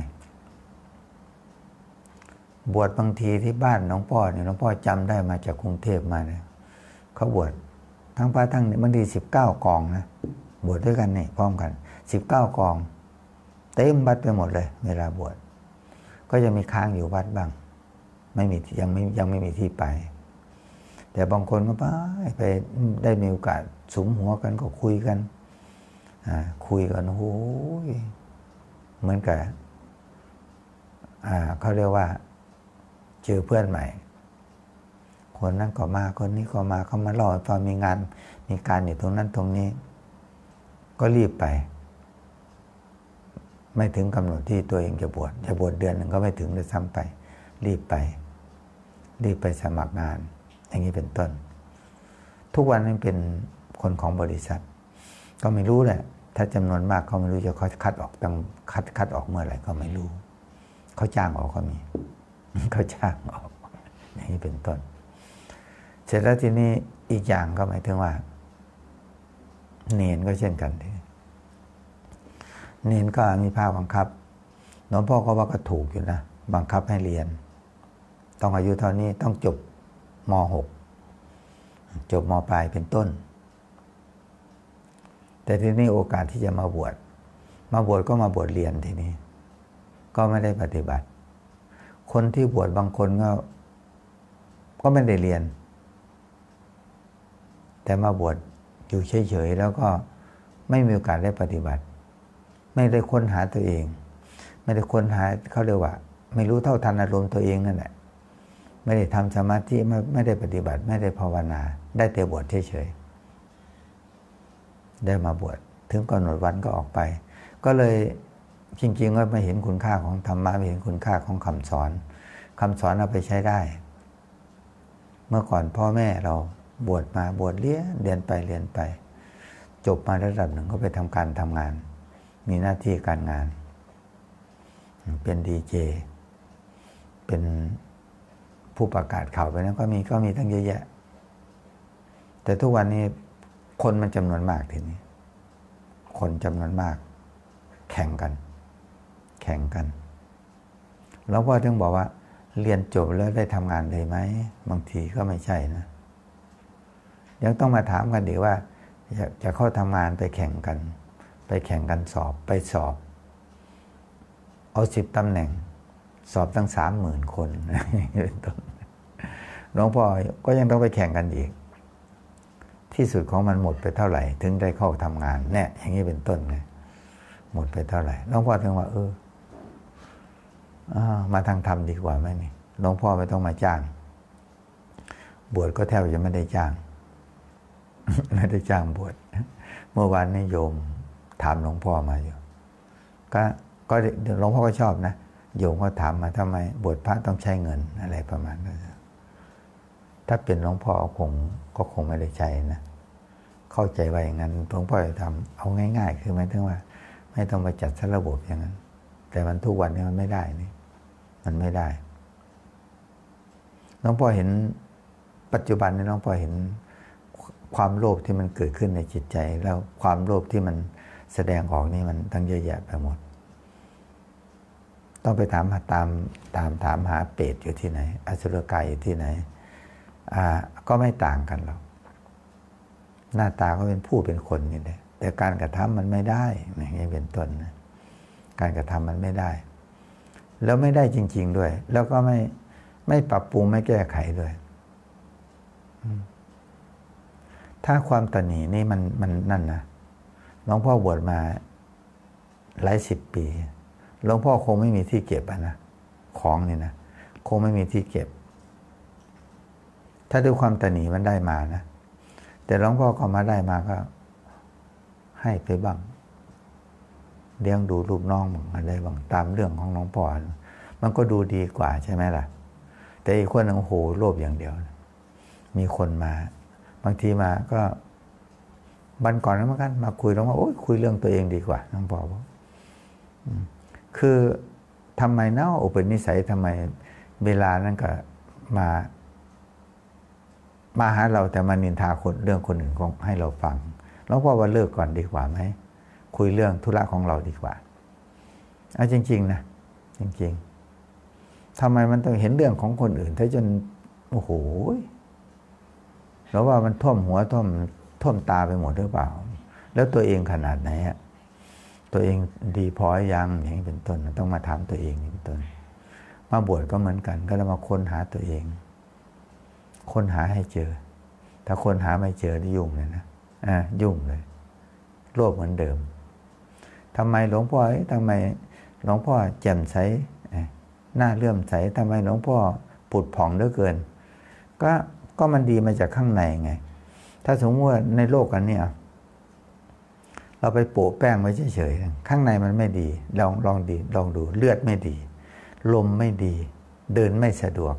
Speaker 3: บวชบางทีที่บ้านหลวงพ่อเนี่ยหลวงพ่อจำได้มาจากกรุงเทพมาเนี่ยเขาบวชทั้งพระทั้งบางที19 กองนะบวชด้วยกันนี่พร้อมกัน19 กองเต็มวัดไปหมดเลยเวลาบวชก็จะมีค้างอยู่วัดบ้างไม่มียังไม่มีที่ไปแต่บางคนก็ไปได้มีโอกาสสุมหัวกันก็คุยกันคุยกันโอ้ยเหมือนกับเขาเรียกว่าเจอเพื่อนใหม่คนนั้นก็มาคนนี้ก็มาเขามาเล่าตอนมีงานมีการอยู่ตรงนั้นตรงนี้ก็รีบไปไม่ถึงกำหนดที่ตัวเองจะบวชเดือนหนึ่งก็ไม่ถึงเลยซ้ำไปรีบไปสมัครงานอย่างนี้เป็นต้นทุกวันนี้เป็นคนของบริษัทก็ไม่รู้แหละถ้าจำนวนมากเขาไม่รู้จะเขาคัดออกต้องคัดออกเมื่อไหร่ก็ไม่รู้เขาจ้างออกก็มีเขาจ้างออกอย่างนี้เป็นต้นเสร็จแล้วทีนี้อีกอย่างก็หมายถึงว่าเนนก็เช่นกันเนนก็มีภาคบังคับหลวงพ่อก็ว่าก็ถูกอยู่นะบังคับให้เรียนต้องอายุเท่านี้ต้องจบม.6 จบม.ปลายเป็นต้นแต่ทีนี้โอกาสที่จะมาบวชก็มาบวชเรียนทีนี้ก็ไม่ได้ปฏิบัติคนที่บวชบางคนก็ไม่ได้เรียนแต่มาบวชอยู่เฉยๆแล้วก็ไม่มีโอกาสได้ปฏิบัติไม่ได้ค้นหาตัวเองไม่ได้ค้นหาเขาเรียกว่าไม่รู้เท่าทันอารมณ์ตัวเองนั่นแหละไม่ได้ทำสมาธิไม่ได้ปฏิบัติไม่ได้ภาวนาได้แต่บวชเฉยๆได้มาบวชถึงกำหนดวันก็ออกไปก็เลยจริงๆก็ไม่เห็นคุณค่าของธรรมะไม่เห็นคุณค่าของคำสอนเอาไปใช้ได้เมื่อก่อนพ่อแม่เราบวชมาบวชเรียนไปจบมาระดับหนึ่งก็ไปทำงานมีหน้าที่การงานเป็นดีเจเป็นผู้ประกาศข่าวไปนั้นก็มีทั้งเยอะแยะแต่ทุกวันนี้คนมันจำนวนมากทีนี้คนจำนวนมากแข่งกันแล้วพ่อถึงบอกว่าเรียนจบแล้วได้ทำงานเลยไหมบางทีก็ไม่ใช่นะยังต้องมาถามกันดีว่าจะเข้าทำงานไปแข่งกันสอบเอา10 ตำแหน่งสอบตั้ง 30,000 คนเป็นต้นหลวงพ่อก็ยังต้องไปแข่งกันอีกที่สุดของมันหมดไปเท่าไหร่ถึงได้เข้าทำงานเนี่ยอย่างนี้เป็นต้นไงหมดไปเท่าไหร่หลวงพ่อถึงว่ามาทางธรรมดีกว่าไหมนี่หลวงพ่อไม่ต้องมาจ้างบวชก็แทบจะไม่ได้จ้างบวชเมื่อวานนี้โยมถามหลวงพ่อมาอยู่ก็หลวงพ่อก็ชอบนะโยมก็ถามมาทำไมบวชพระต้องใช้เงินอะไรประมาณนั้นถ้าเป็นหลวงพ่อก็คงไม่ได้ใช้นะเข้าใจว่าอย่างนั้นหลวงพ่อจะทำเอาง่ายๆคือหมายถึงว่าไม่ต้องไปจัดระบบอย่างนั้นแต่มันทุกวันนี้มันไม่ได้นี่มันไม่ได้หลวงพ่อเห็นปัจจุบันนี้หลวงพ่อเห็นความโลภที่มันเกิดขึ้นในจิตใจแล้วความโลภที่มันแสดงออกนี่มันตั้งเยอะแยะไปหมดต้องไปถามหาเปรตอยู่ที่ไหนอสุรกายอยู่ที่ไหนก็ไม่ต่างกันหรอกหน้าตาก็เป็นผู้เป็นคนนี่แหละแต่การกระทำมันไม่ได้อย่างนี้เป็นต้นนะการกระทำมันไม่ได้แล้วไม่ได้จริงๆด้วยแล้วก็ไม่ปรับปรุงไม่แก้ไขด้วยถ้าความตนีนี่มันนั่นนะหลวงพ่อบวชมาหลาย10 ปีหลวงพ่อคงไม่มีที่เก็บนะของนี่นะคงไม่มีที่เก็บถ้าด้วยความตนีมันได้มานะแต่หลวงพ่อก็มาได้มาก็ให้ไปบ้างเลี้ยงดูลูกน้องบ้างอะไรบ้างตามเรื่องของหลวงพ่อมันก็ดูดีกว่าใช่ไหมล่ะแต่อีกคนนึงโอ้โหโลภอย่างเดียวมีคนมาบางทีมาก็วันก่อนนั้นเหมือนกันมาคุยแล้วว่าโอ้ยคุยเรื่องตัวเองดีกว่าหลวงพ่อบอกคือทำไมเนาะอุปนิสัยทำไมเวลานั้นก็มาหาเราแต่มานินทาเรื่องคนอื่นของให้เราฟังหลวงพ่อว่าเลิกก่อนดีกว่าไหมคุยเรื่องธุระของเราดีกว่าเอาจริงๆนะจริงๆทำไมมันต้องเห็นเรื่องของคนอื่นถ้าจนโอ้โหแล้วว่ามันท่วมหัวท่วมตาไปหมดหรือเปล่าแล้วตัวเองขนาดไหนอะตัวเองดีพอยังอย่างนี้เป็นต้นต้องมาถามตัวเองเป็นต้นมาบวชก็เหมือนกันก็ต้องมาค้นหาตัวเองค้นหาให้เจอถ้าค้นหาไม่เจอได้ยุ่งเลยนะยุ่งเลยโลภเหมือนเดิมทำไมหลวงพ่อทำไมหลวงพ่อแจ่มใสหน้าเลื่อมใสทำไมหลวงพ่อผุดผ่องเหลือเกินก็มันดีมาจากข้างในไงถ้าสมมติว่าในโลกอันนี้เราไปโปะแป้งไว้เฉยๆข้างในมันไม่ดีลองดูเลือดไม่ดีลมไม่ดีเดินไม่สะดวก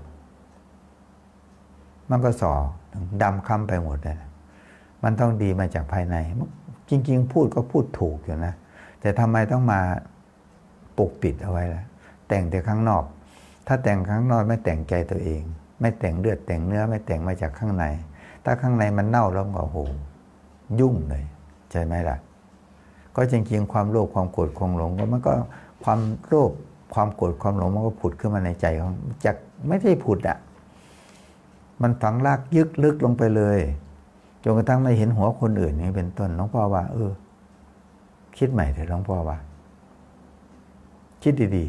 Speaker 3: มันก็ส่อดำค้ำไปหมดเลยมันต้องดีมาจากภายในจริงๆพูดก็พูดถูกอยู่นะแต่ทำไมต้องมาปกปิดเอาไว้ล่ะแต่งแต่ข้างนอกถ้าแต่งข้างนอกไม่แต่งใจตัวเองไม่แต่งเลือดแต่งเนื้อไม่แต่งมาจากข้างในถ้าข้างในมันเน่าแล้วก็โหยุ่งเลยใช่ไหมล่ะก็จริงๆความโลภความโกรธความหลงก็มันก็ความโลภความโกรธความหลงมันก็ผุดขึ้นมาในใจของจากไม่ได้ผุดมันฝังรากยึกลึกลงไปเลยจนกระทั่งไม่เห็นหัวคนอื่นนี่เป็นต้นหลวงพ่อว่าคิดใหม่เถอะหลวงพ่อว่าคิดดี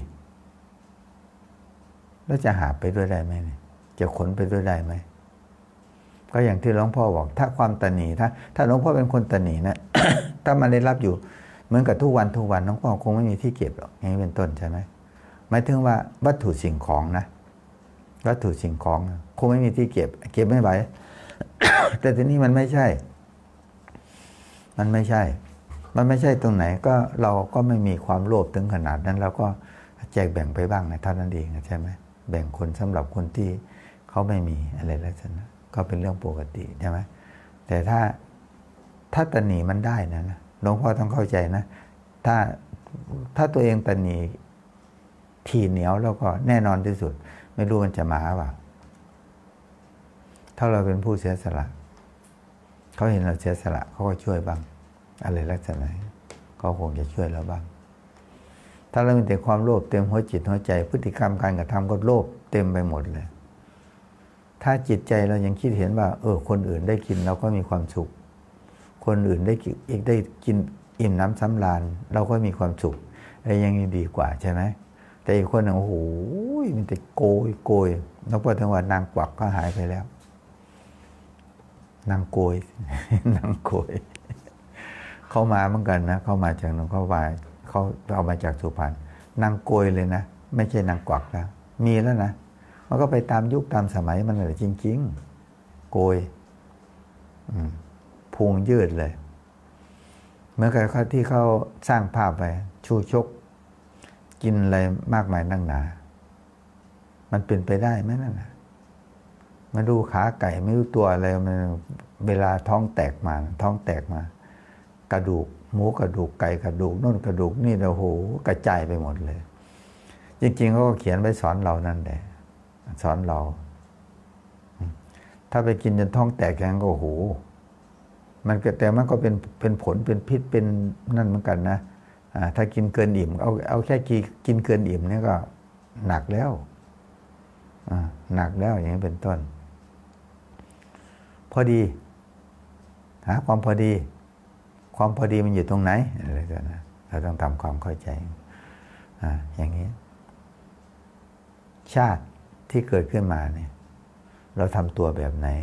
Speaker 3: ๆแล้วจะหาไปด้วยได้ไหมจะขนไปด้วยได้ไหมก็อย่างที่หลวงพ่อบอกถ้าความตนีถ้าหลวงพ่อเป็นคนตนีนะ ถ้ามันได้รับอยู่เหมือนกับทุกวันหลวงพ่อคงไม่มีที่เก็บหรอกอย่างนี้เป็นต้นใช่ไหมหมายถึงว่าวัตถุสิ่งของนะวัตถุสิ่งของคงไม่มีที่เก็บไม่ไหว แต่ทีนี้มันไม่ใช่ตรงไหนก็เราก็ไม่มีความโลภถึงขนาดนั้นเราก็แจกแบ่งไปบ้างนะเท่านั้นเองใช่ไหมแบ่งคนสำหรับคนที่เขาไม่มีอะไรแล้วนะก็เป็นเรื่องปกติใช่ไหมแต่ถ้าตนีมันได้นะหลวงพ่อต้องเข้าใจนะถ้าตัวเองตนีทีเหนียวแล้วก็แน่นอนที่สุดไม่รู้มันจะมาเปล่าถ้าเราเป็นผู้เสียสละเขาเห็นเราเสียสละเขาก็ช่วยบ้างอะไรลักษณะเขาคงจะช่วยเราบ้างถ้าเรามีแต่ความโลภเต็มหัวจิตหัวใจพฤติกรรมการกระทำก็โลภเต็มไปหมดเลยถ้าจิตใจเรายังคิดเห็นว่าคนอื่นได้กินเราก็มีความสุขคนอื่นได้กินอิ่มน้ำสำราญเราก็มีความสุขอะไรยังดีกว่าใช่ไหมแต่อีกคนหนึ่งโอ้โหมันแต่โกยแล้วพอถึงว่านางกวักก็หายไปแล้วนางโกย เข้ามาเหมือนกันนะเข้ามาจากหลวงพ่อวายเขาเอามาจากสุพรรณนางโกยเลยนะไม่ใช่นางกวักแล้วมีแล้วนะมันก็ไปตามยุคตามสมัยมันเลยจริงๆโกยพุงยืดเลยเหมือนกับที่เขาสร้างภาพไปชูชกกินอะไรมากมายนั่งหนามันเป็นไปได้ไหมนั่นนะไม่รู้ขาไก่ไม่รู้ตัวอะไรมันเวลาท้องแตกมากระดูกหมูกระดูกไก่กระดูกนู่นกระดูกนี่โอ้โหกระจายไปหมดเลยจริงๆเขาก็เขียนไว้สอนเรานั่นแหละสอนเราถ้าไปกินจนท้องแตกอย่างก็โอ้โหแต่มันก็เป็นผลเป็นพิษเป็นนั่นเหมือนกันนะถ้ากินเกินอิ่มเอาแค่กินเกินอิ่มนี่ก็หนักแล้วอย่างนี้เป็นต้นพอดีหาความพอดีมันอยู่ตรงไหนอะไรกันนะเราต้องทำความเข้าใจอย่างนี้ชาติที่เกิดขึ้นมาเนี่ยเราทำตัวแบบไหน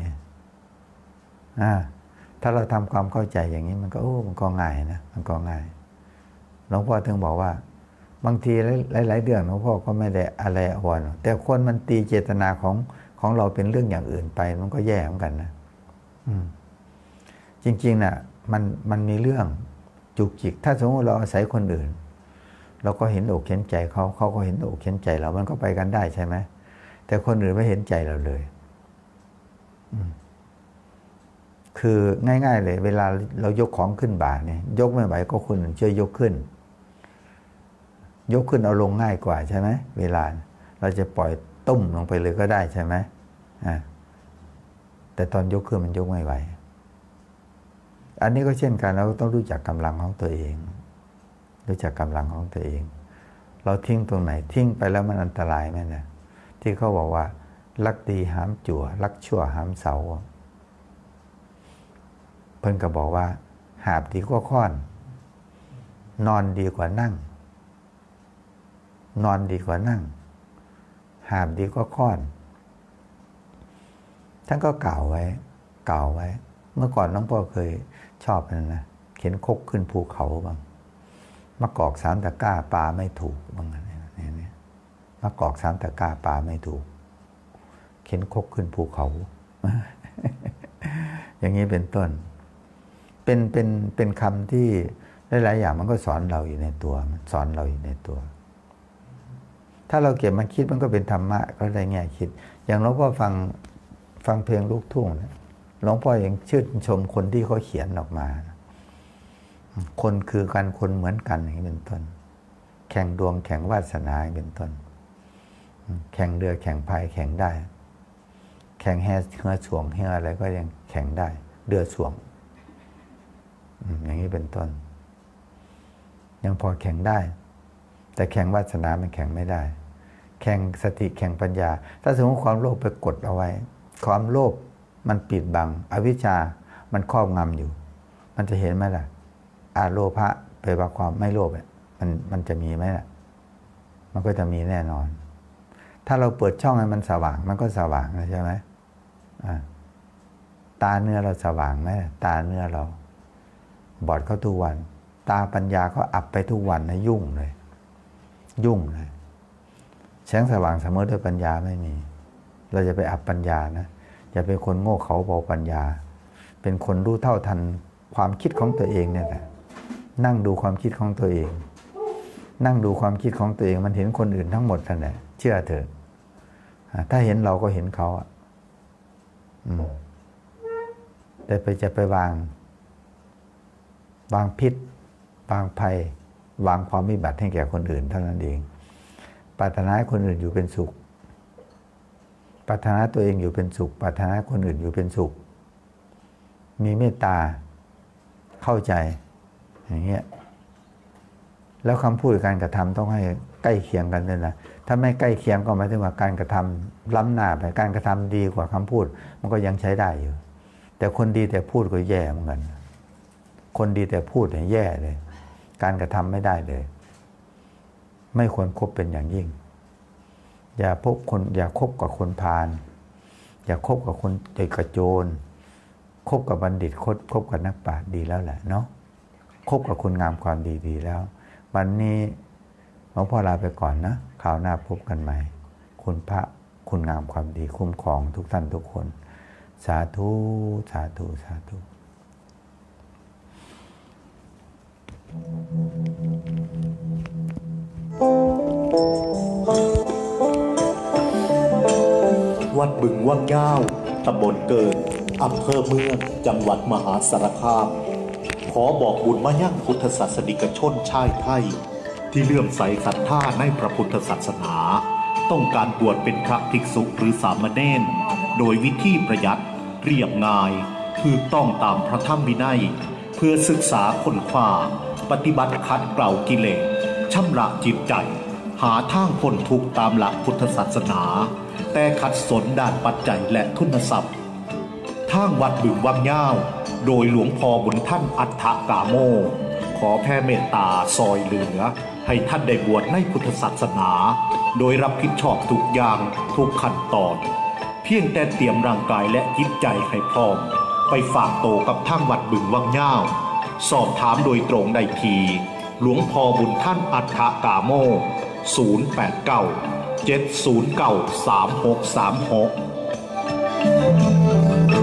Speaker 3: ถ้าเราทำความเข้าใจอย่างนี้มันก็ง่ายนะมันก็ง่ายหลวงพ่อถึงบอกว่าบางทีหลายๆเรื่องหลวงพ่อก็ไม่ได้อะไรอ่อนแต่คนมันตีเจตนาของเราเป็นเรื่องอย่างอื่นไปมันก็แย่เหมือนกันนะจริงๆน่ะมันมีเรื่องจุกจิกถ้าสมมติเราอาศัยคนอื่นเราก็เห็นอกเห็นใจเขาก็เห็นอกเห็นใจเรามันก็ไปกันได้ใช่ไหมแต่คนอื่นไม่เห็นใจเราเลยคือง่ายๆเลยเวลาเรายกของขึ้นบ่าเนี่ยยกไม่ไหวก็คนอื่นช่วยยกขึ้นเอาลงง่ายกว่าใช่ไหมเวลาเราจะปล่อยตุ้มลงไปเลยก็ได้ใช่ไหมแต่ตอนยกขึ้นมันยกไม่ไหวอันนี้ก็เช่นกันเราต้องรู้จักกำลังของตัวเองเราทิ้งตรงไหนทิ้งไปแล้วมันอันตรายไหมเนี่ยที่เขาบอกว่ารักดีหามจั่วรักชั่วหามเสาเพิ่นก็บอกว่าหาบดีกว่าค้อนนอนดีกว่านั่งหาบดีกว่าค้อนท่านก็กล่าวไว้ เมื่อก่อนหลวงพ่อเคยชอบนะเข็นคกขึ้นภูเขาบ้างมะกอก3 ตะกร้าปลาไม่ถูกบ้างเนี่ยมะกอก3 ตะกร้าปลาไม่ถูกเข็นคกขึ้นภูเขา อย่างนี้เป็นต้นเป็นคำที่หลายๆอย่างมันก็สอนเราอยู่ในตัวมันสอนเราอยู่ในตัวถ้าเราเก็บมันคิดมันก็เป็นธรรมะก็ได้แง่คิดอย่างหลวงพ่อฟังเพลงลูกทุ่งเนี่ยหลวงพ่อยังชื่นชมคนที่เขาเขียนออกมาคนคือกันคนเหมือนกันอย่างนี้เป็นต้นแข่งดวงแข่งวาสนาเป็นต้นแข่งเรือแข่งพายแข่งได้แข่งแห่เรือสวงแห่อะไรก็ยังแข่งได้เรือสวงอย่างนี้เป็นต้นยังพอแข่งได้แต่แข่งวาสนามันแข่งไม่ได้แข่งสติแข่งปัญญาถ้าสมมติความโลภไปกดเอาไว้ความโลภมันปิดบังอวิชชามันครอบงำอยู่มันจะเห็นไหมล่ะโลภะไปว่าความไม่โลภมันจะมีไหมล่ะมันก็จะมีแน่นอนถ้าเราเปิดช่องให้มันสว่างมันก็สว่างใช่ไหมตาเนื้อเราสว่างไหมตาเนื้อเราบอดเขาทุกวันตาปัญญาก็อับไปทุกวันนะยุ่งเลยแสงสว่างเสมอด้วยปัญญาไม่มีเราจะไปอับปัญญานะอย่าเป็นคนโง่เขลาเบาปัญญาเป็นคนรู้เท่าทันความคิดของตัวเองเนี่ยแหละนั่งดูความคิดของตัวเองนั่งดูความคิดของตัวเองมันเห็นคนอื่นทั้งหมดนั่นแหละเชื่อเถอะถ้าเห็นเราก็เห็นเขาแต่จะไปวางพิษวางภัยวางความวิบัติให้แก่คนอื่นเท่านั้นเองปรารถนาให้คนอื่นอยู่เป็นสุขปรารถนาตัวเองอยู่เป็นสุขปรารถนาคนอื่นอยู่เป็นสุขมีเมตตาเข้าใจอย่างเงี้ยแล้วคำพูดการกระทำต้องให้ใกล้เคียงกันด้วยนะถ้าไม่ใกล้เคียงก็หมายถึงว่าการกระทำล้ำหน้าไปการกระทำดีกว่าคำพูดมันก็ยังใช้ได้อยู่แต่คนดีแต่พูดก็แย่เหมือนกันคนดีแต่พูดเนี่ยแย่เลยการกระทำไม่ได้เลยไม่ควรคบเป็นอย่างยิ่งอย่าคบกับคนพาลอย่าคบกับคนใจกระโจนคบกับบัณฑิตคบกับนักปราชญ์ดีแล้วแหละเนาะคบกับคนงามความดีแล้ววันนี้หลวงพ่อลาไปก่อนนะคราวหน้าพบกันใหม่คุณพระคุณงามความดีคุ้มครองทุกท่านทุกคนสาธุสาธุสาธุ
Speaker 1: วัดบึงวังยาวตำบลเกินอำเภอเมืองจังหวัดมหาสารคามขอบอกบุญมายังพุทธศาสนิกชนชายไทยที่เลื่อมใสศรัทธาในพระพุทธศาสนาต้องการบวชเป็นพระภิกษุหรือสามเณรโดยวิธีประหยัดเรียบง่ายถูกต้องตามพระธรรมวินัยเพื่อศึกษาค้นคว้าปฏิบัติขัดเกลากิเลสชำระจิตใจหาทางพ้นทุกข์ตามหลักพุทธศาสนาแต่ขัดสนด้านปัจจัยและทุนทรัพย์ทางวัดบึงวังยาวโดยหลวงพ่อบุญท่านอัฏฐกาโมขอแผ่เมตตาซอยเหลือให้ท่านได้บวชในพุทธศาสนาโดยรับผิดชอบทุกอย่างทุกขั้นตอนเพียงแต่เตรียมร่างกายและจิตใจให้พร้อมไปฝากโตกับทางวัดบึงวังยาวสอบถามโดยตรงได้ที่หลวงพ่อบุญท่านอัฏฐกาโม089 709 3636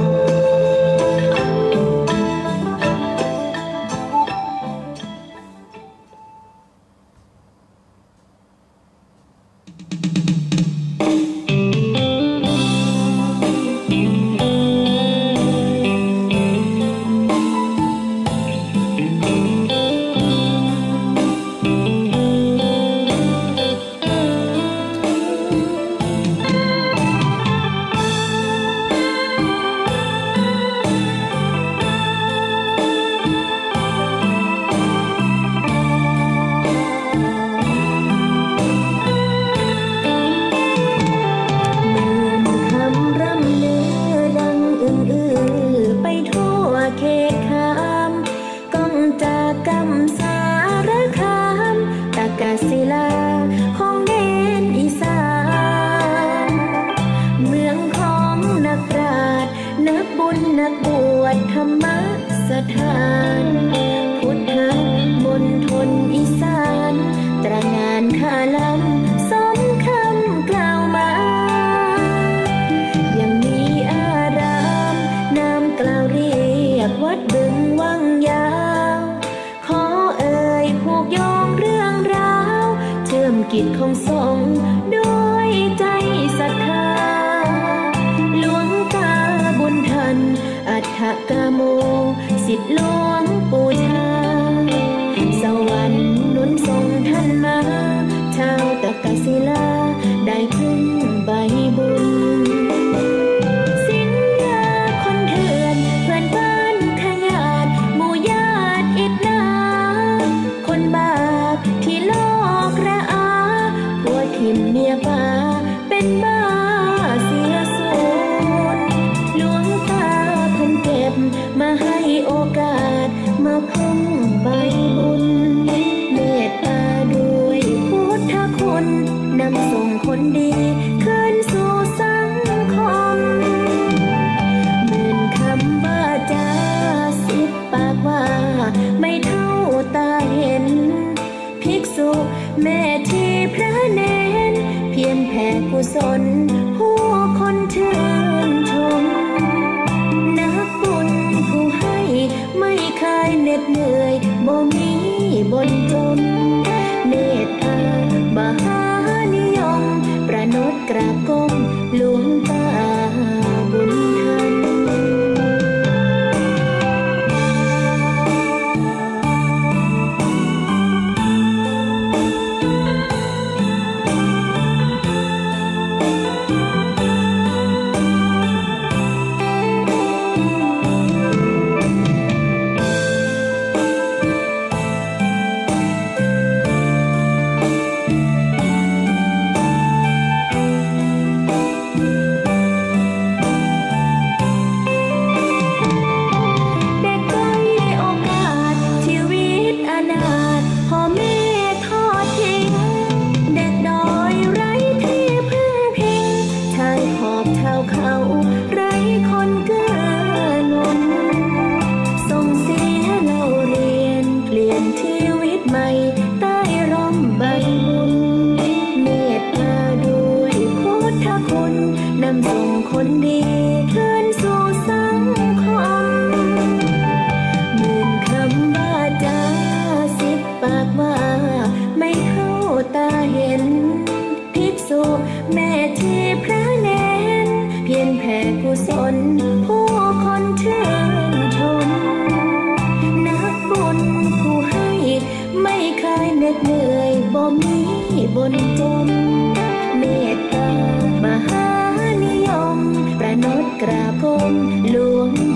Speaker 4: บุญนักบวชธรรมสถานพุทธมณฑลอีสานตระหง่านค่าล้ำสมคำกล่าวมายังมีอารามนามกล่าวเรียกวัดบึงวังยาวขอเอ่ยผูกโยงเรื่องราวเชื่อมกิจของสงฆ์ด้วยใจศรัทธาหลวงตาบุญทันอัฏฐกโมศิษย์หลวงปู่ชาสวรรค์หนุนส่งท่านมาชาวตะกศิลาได้พึ่งใบบุญสินยาคนเถื่อนเพื่อนบ้านขยาดหมู่ญาติอิดนาคนบาปที่โลกระอาผัวทิมเมียป่าเป็นบ้าเสียสูญหลวงตาเพิ่นเก็บมาให้โอกาสมาพึ่งใบบุญเมตตาด้วยพุทธคุณนำส่งคนดีคืนสู่สังคมหมื่นคำว่าจา10 ปากว่าไม่เท่าตาเห็นภิกษุแม่ที่พระเนรเพียรแผ่กุศลผู้คนชื่นชมนักบุญผู้ให้ไม่เคยเหน็ดเหนื่อยบ่มีบนจนเมตตามหานิยมประนดกราบก้มหลวงตาบุญทันคนดีคืนสู่สังคมหมื่นคำว่าจา10 ปากว่าไม่เข้าตาเห็นภิกษุแม่ที่พระเนรเพียรแผ่กุศลผู้คนชื่นชมนักบุญผู้ให้ไม่เคยเหน็ดเหนื่อยบ่มีบนจนเมตตามหานิยมประนดกราบก้มหลวง